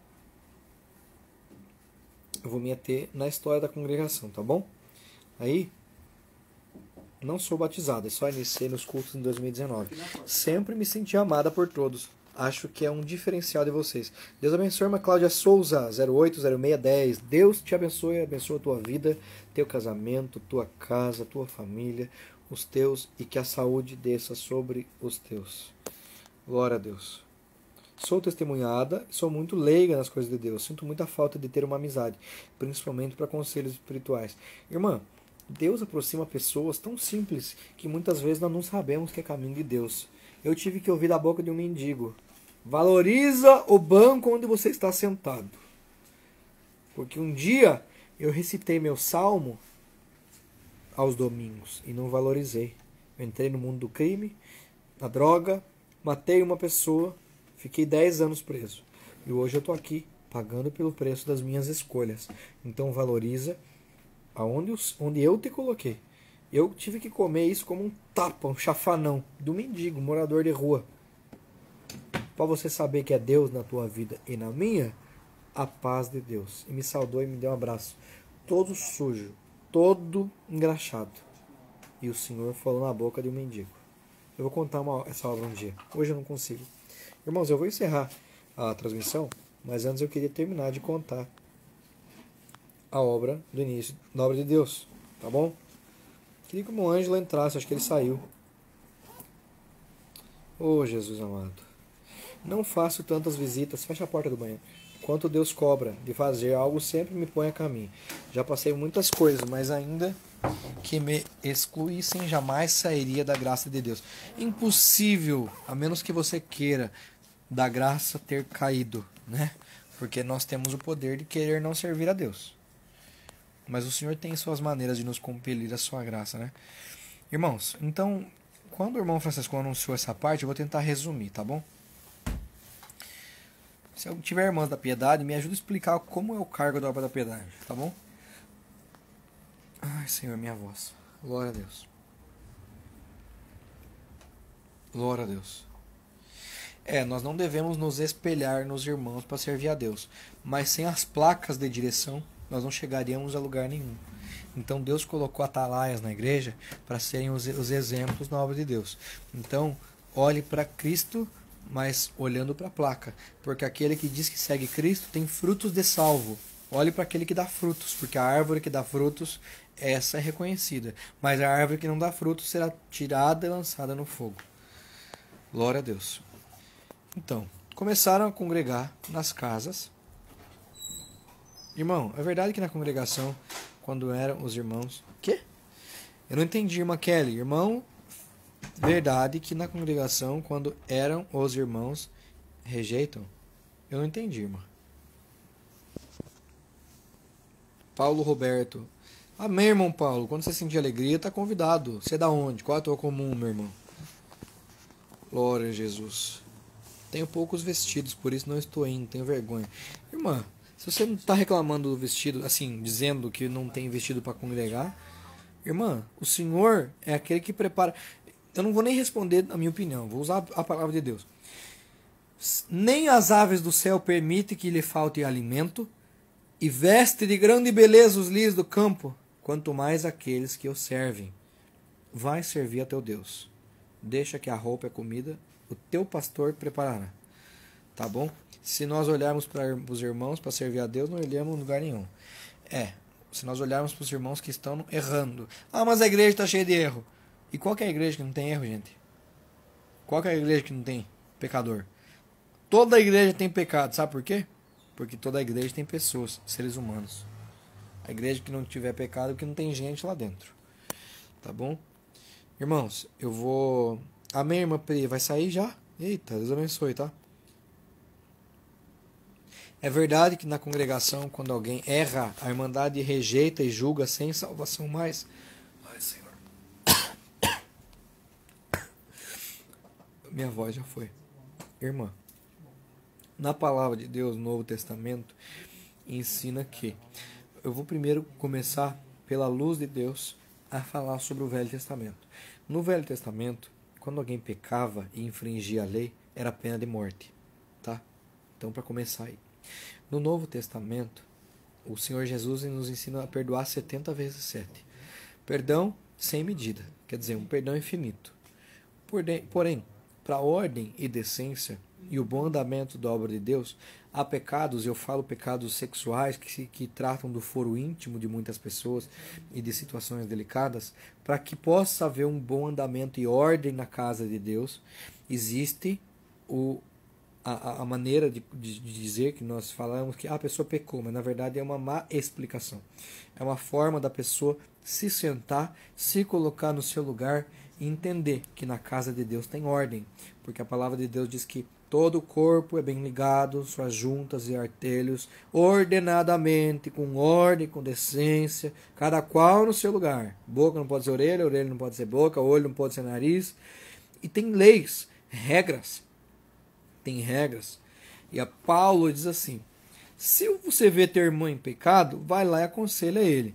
Eu vou me ater na história da congregação, tá bom? Aí, não sou batizado, eu só iniciei nos cultos em dois mil e dezenove. Sempre me senti amada por todos. Acho que é um diferencial de vocês. Deus abençoe, irmã Cláudia Souza, zero oito zero seis dez. Deus te abençoe, abençoe a tua vida, teu casamento, tua casa, tua família, os teus, e que a saúde desça sobre os teus. Glória a Deus. Sou testemunhada, sou muito leiga nas coisas de Deus. Sinto muita falta de ter uma amizade, principalmente para conselhos espirituais. Irmã, Deus aproxima pessoas tão simples que muitas vezes nós não sabemos que é caminho de Deus. Eu tive que ouvir da boca de um mendigo: valoriza o banco onde você está sentado. Porque um dia eu recitei meu salmo aos domingos e não valorizei. Eu entrei no mundo do crime, da droga, matei uma pessoa, fiquei dez anos preso. E hoje eu estou aqui pagando pelo preço das minhas escolhas. Então valoriza aonde onde eu te coloquei. Eu tive que comer isso como um tapa, um chafanão do mendigo, morador de rua. Para você saber que é Deus na tua vida e na minha, a paz de Deus. E me saudou e me deu um abraço. Todo sujo, todo engraxado. E o Senhor falou na boca de um mendigo. Eu vou contar uma, essa obra um dia. Hoje eu não consigo. Irmãos, eu vou encerrar a transmissão, mas antes eu queria terminar de contar a obra do início, da obra de Deus. Tá bom? Queria que o meu Ângelo entrasse, acho que ele saiu. Oh, Jesus amado. Não faço tantas visitas, fecha a porta do banheiro. Quanto Deus cobra de fazer algo, sempre me põe a caminho. Já passei muitas coisas, mas ainda que me excluíssem, jamais sairia da graça de Deus. Impossível, a menos que você queira, da graça ter caído, né? Porque nós temos o poder de querer não servir a Deus. Mas o Senhor tem suas maneiras de nos compelir a sua graça, né? Irmãos, então, quando o irmão Francisco anunciou essa parte, eu vou tentar resumir, tá bom? Se eu tiver irmãs da piedade, me ajuda a explicar como é o cargo da obra da piedade, tá bom? Ai, Senhor, minha voz. Glória a Deus. Glória a Deus. É, nós não devemos nos espelhar nos irmãos para servir a Deus. Mas sem as placas de direção, nós não chegaríamos a lugar nenhum. Então Deus colocou atalaias na igreja para serem os, os exemplos na obra de Deus. Então, olhe para Cristo, mas olhando para a placa. Porque aquele que diz que segue Cristo tem frutos de salvo. Olhe para aquele que dá frutos, porque a árvore que dá frutos, essa é reconhecida. Mas a árvore que não dá frutos será tirada e lançada no fogo. Glória a Deus. Então, começaram a congregar nas casas. Irmão, é verdade que na congregação, quando eram os irmãos... Quê? Eu não entendi, irmã Kelly. Irmão, verdade que na congregação, quando eram os irmãos, rejeitam? Eu não entendi, irmã. Paulo Roberto. Amém, irmão Paulo. Quando você sentir alegria, está convidado. Você é da onde? Qual é a tua comum, meu irmão? Glória a Jesus. Tenho poucos vestidos, por isso não estou indo, tenho vergonha. Irmã, se você não está reclamando do vestido, assim, dizendo que não tem vestido para congregar, irmã, o Senhor é aquele que prepara. Eu não vou nem responder a minha opinião, vou usar a palavra de Deus. Nem as aves do céu permitem que lhe falte alimento, e veste de grande beleza os lírios do campo, quanto mais aqueles que o servem. Vai servir a teu Deus. Deixa que a roupa e a comida o teu pastor preparará. Tá bom? Se nós olharmos para os irmãos para servir a Deus, não olhamos em lugar nenhum. É, se nós olharmos para os irmãos que estão errando. Ah, mas a igreja está cheia de erro. E qual que é a igreja que não tem erro, gente? Qual que é a igreja que não tem pecador? Toda igreja tem pecado, sabe por quê? Porque toda igreja tem pessoas, seres humanos. A igreja que não tiver pecado é porque não tem gente lá dentro. Tá bom? Irmãos, eu vou... Amém, irmã Pri? Vai sair já? Eita, Deus abençoe, tá? É verdade que na congregação, quando alguém erra, a irmandade rejeita e julga sem salvação mais. Ai, Senhor. Minha voz já foi. Irmã, na palavra de Deus, no Novo Testamento, ensina que... Eu vou primeiro começar, pela luz de Deus, a falar sobre o Velho Testamento. No Velho Testamento, quando alguém pecava e infringia a lei, era pena de morte. Tá? Então, para começar aí. No Novo Testamento, o Senhor Jesus nos ensina a perdoar setenta vezes sete. Perdão sem medida, quer dizer, um perdão infinito. Porém, para a ordem e decência e o bom andamento da obra de Deus, há pecados, eu falo pecados sexuais, que, que tratam do foro íntimo de muitas pessoas e de situações delicadas, para que possa haver um bom andamento e ordem na casa de Deus, existe o A, a maneira de, de, de dizer que nós falamos que ah, a pessoa pecou, mas na verdade é uma má explicação. É uma forma da pessoa se sentar, se colocar no seu lugar e entender que na casa de Deus tem ordem. Porque a palavra de Deus diz que todo o corpo é bem ligado, suas juntas e artelhos, ordenadamente, com ordem, com decência, cada qual no seu lugar. Boca não pode ser orelha, orelha não pode ser boca, olho não pode ser nariz. E tem leis, regras. Tem regras. E a Paulo diz assim: se você vê teu irmão em pecado, vai lá e aconselha ele.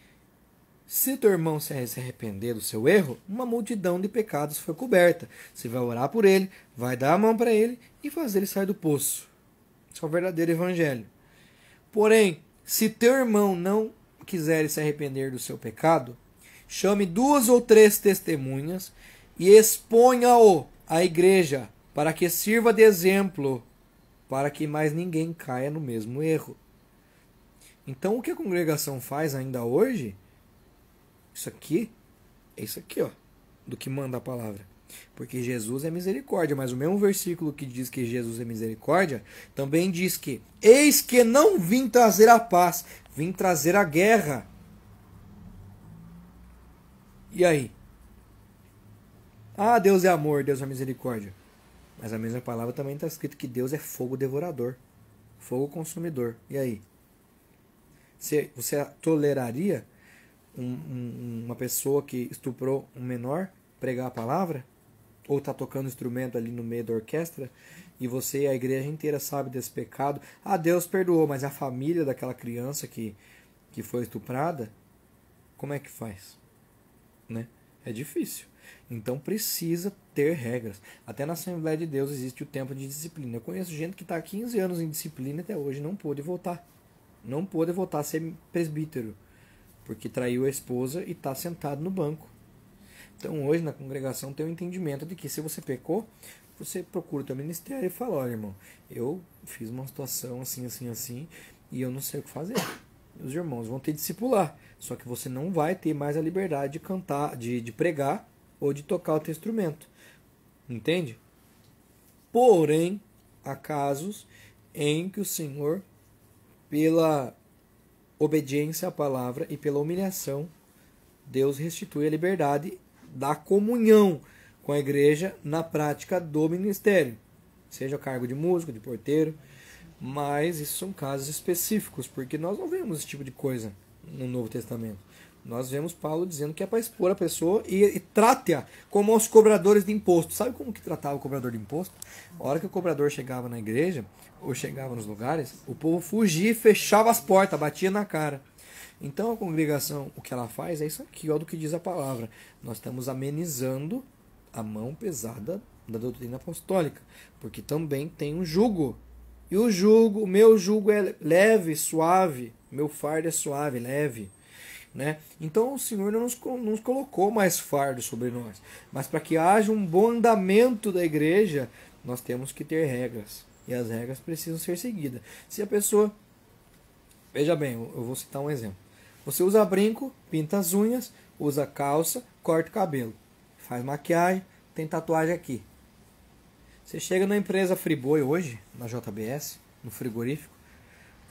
Se teu irmão se arrepender do seu erro, uma multidão de pecados foi coberta. Você vai orar por ele, vai dar a mão para ele e fazer ele sair do poço. Isso é o verdadeiro evangelho. Porém, se teu irmão não quiser se arrepender do seu pecado, chame duas ou três testemunhas e exponha-o à igreja, para que sirva de exemplo, para que mais ninguém caia no mesmo erro. Então, o que a congregação faz ainda hoje, isso aqui, é isso aqui, ó, do que manda a palavra. Porque Jesus é misericórdia, mas o mesmo versículo que diz que Jesus é misericórdia, também diz que, eis que não vim trazer a paz, vim trazer a guerra. E aí? Ah, Deus é amor, Deus é misericórdia. Mas a mesma palavra também está escrito que Deus é fogo devorador, fogo consumidor. E aí? Você, você toleraria um, um, uma pessoa que estuprou um menor pregar a palavra? Ou está tocando instrumento ali no meio da orquestra e você e a igreja inteira sabe desse pecado? Ah, Deus perdoou, mas a família daquela criança que, que foi estuprada, como é que faz? Né? É difícil. Então precisa ter regras. Até na Assembleia de Deus existe o tempo de disciplina. Eu conheço gente que está há quinze anos em disciplina e até hoje não pôde voltar. Não pôde voltar a ser presbítero, porque traiu a esposa e está sentado no banco. Então hoje na congregação tem o entendimento de que se você pecou, você procura o teu ministério e fala: olha, irmão, eu fiz uma situação assim, assim, assim, e eu não sei o que fazer. Os irmãos vão ter discipular. Só que você não vai ter mais a liberdade de cantar, de, de pregar ou de tocar o teu instrumento. Entende? Porém, há casos em que o Senhor, pela obediência à palavra e pela humilhação, Deus restitui a liberdade da comunhão com a igreja na prática do ministério. Seja cargo de músico, de porteiro, mas isso são casos específicos, porque nós não vemos esse tipo de coisa no Novo Testamento. Nós vemos Paulo dizendo que é para expor a pessoa e, e trate-a como aos cobradores de imposto. Sabe como que tratava o cobrador de imposto? A hora que o cobrador chegava na igreja, ou chegava nos lugares, o povo fugia e fechava as portas, batia na cara. Então a congregação, o que ela faz é isso aqui, ó, do que diz a palavra. Nós estamos amenizando a mão pesada da doutrina apostólica, porque também tem um jugo. E o jugo, o meu jugo é leve, suave, meu fardo é suave, leve. Né? Então o Senhor não nos, não nos colocou mais fardo sobre nós, mas para que haja um bom andamento da igreja, nós temos que ter regras, e as regras precisam ser seguidas. Se a pessoa, veja bem, eu vou citar um exemplo: você usa brinco, pinta as unhas, usa calça, corta o cabelo, faz maquiagem, tem tatuagem aqui. Você chega na empresa Friboi hoje, na J B S, no frigorífico,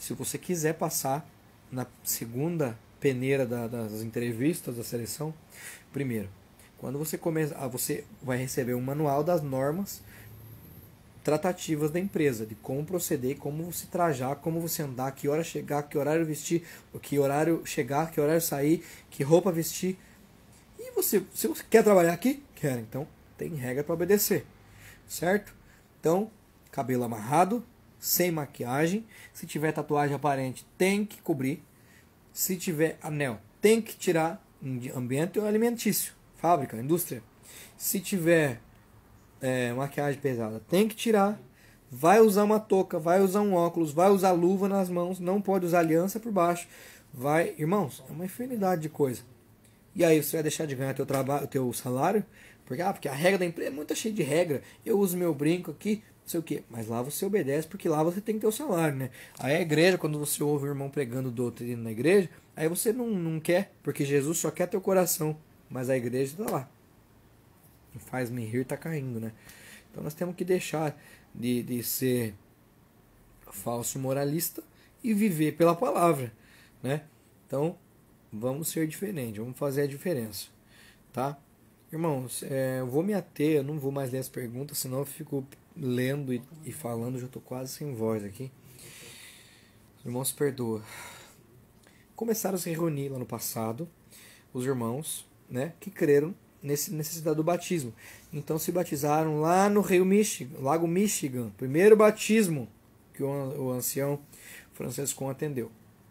Se você quiser passar na segunda peneira da, das entrevistas da seleção, primeiro, quando você começa, você vai receber um manual das normas tratativas da empresa, de como proceder, como você trajar, como você andar, que hora chegar, que horário vestir, que horário chegar, que horário sair, que roupa vestir. E você, se você quer trabalhar aqui, quer, então tem regra para obedecer, certo? Então, cabelo amarrado, sem maquiagem, se tiver tatuagem aparente, tem que cobrir. Se tiver anel, tem que tirar em ambiente alimentício, fábrica, indústria. Se tiver é, maquiagem pesada, tem que tirar. Vai usar uma touca, vai usar um óculos, vai usar luva nas mãos, não pode usar aliança por baixo. Vai, irmãos, é uma infinidade de coisa. E aí você vai deixar de ganhar teu trabalho, teu salário? Porque, ah, porque a regra da empresa é muito cheia de regra. Eu uso meu brinco aqui, não sei o quê. Mas lá você obedece, porque lá você tem que ter o salário, né? Aí a igreja, quando você ouve o irmão pregando doutrina na igreja, aí você não, não quer, porque Jesus só quer teu coração. Mas a igreja está lá. Não faz-me rir, tá caindo, né? Então nós temos que deixar de, de ser falso moralista e viver pela palavra, né? Então, vamos ser diferentes, vamos fazer a diferença, tá? Irmãos, é, eu vou me ater, eu não vou mais ler as perguntas, senão eu fico lendo e, e falando, já estou quase sem voz aqui. Irmãos, perdoa. Começaram a se reunir lá no passado, os irmãos, né, que creram nessa necessidade do batismo. Então se batizaram lá no Rio Michigan, Lago Michigan, primeiro batismo que o, o ancião Francisco atendeu.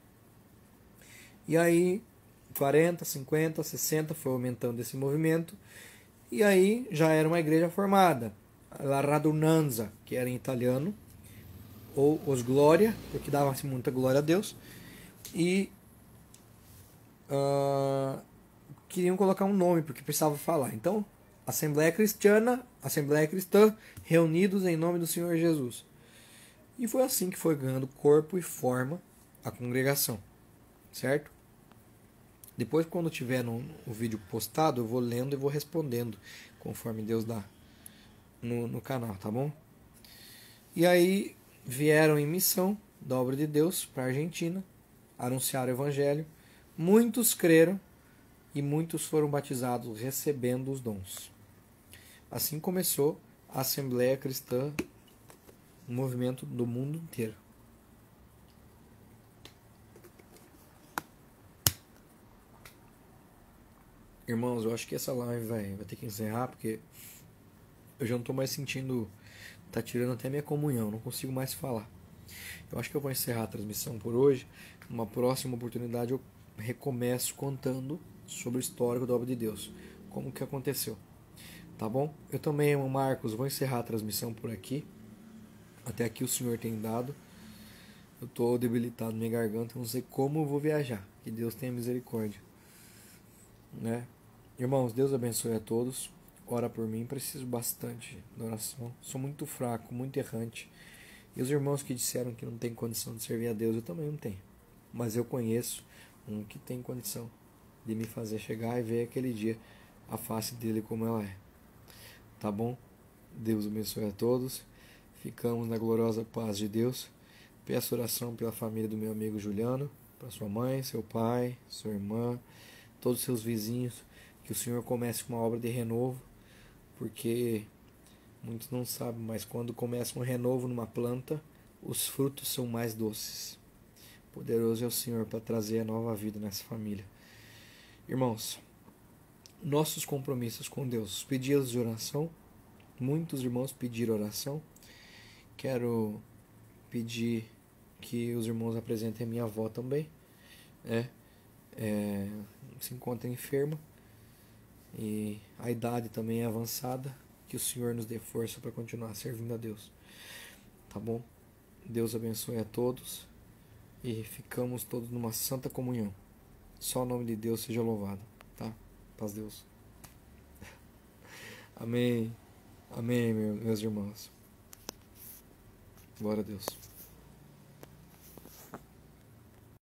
E aí, quarenta, cinquenta, sessenta, foi aumentando esse movimento. E aí já era uma igreja formada. La Radunanza, que era em italiano, ou os Glória, porque dava-se muita glória a Deus. E uh, queriam colocar um nome, porque precisava falar. Então, Assembleia Cristiana, Assembleia Cristã, reunidos em nome do Senhor Jesus. E foi assim que foi ganhando corpo e forma a congregação. Certo? Depois, quando tiver no, o vídeo postado, eu vou lendo e vou respondendo, conforme Deus dá no, no canal, tá bom? E aí vieram em missão da obra de Deus para a Argentina, anunciaram o evangelho, muitos creram e muitos foram batizados recebendo os dons. Assim começou a Assembleia Cristã, um movimento do mundo inteiro. Irmãos, eu acho que essa live vai, vai ter que encerrar, porque eu já não estou mais sentindo, tá tirando até minha comunhão, não consigo mais falar. Eu acho que eu vou encerrar a transmissão por hoje. Numa próxima oportunidade eu recomeço contando sobre o histórico da obra de Deus, como que aconteceu, tá bom? Eu também, Marcos, vou encerrar a transmissão por aqui. Até aqui o Senhor tem dado. Eu estou debilitado na minha garganta, não sei como eu vou viajar. Que Deus tenha misericórdia, né? Irmãos, Deus abençoe a todos. Ora por mim, preciso bastante da oração. Sou muito fraco, muito errante. E os irmãos que disseram que não tem condição de servir a Deus, eu também não tenho. Mas eu conheço um que tem condição de me fazer chegar e ver aquele dia a face dele como ela é. Tá bom? Deus abençoe a todos. Ficamos na gloriosa paz de Deus. Peço oração pela família do meu amigo Juliano, para sua mãe, seu pai, sua irmã, todos os seus vizinhos. Que o Senhor comece uma obra de renovo, porque muitos não sabem, mas quando começa um renovo numa planta, os frutos são mais doces. Poderoso é o Senhor para trazer a nova vida nessa família. Irmãos, nossos compromissos com Deus, os pedidos de oração, muitos irmãos pediram oração. Quero pedir que os irmãos apresentem a minha avó também, é, é, se encontra enferma e a idade também é avançada. Que o Senhor nos dê força para continuar servindo a Deus, tá bom? Deus abençoe a todos e ficamos todos numa santa comunhão. Só o nome de Deus seja louvado, tá? Paz Deus. Amém. Amém, meus irmãos. Glória a Deus.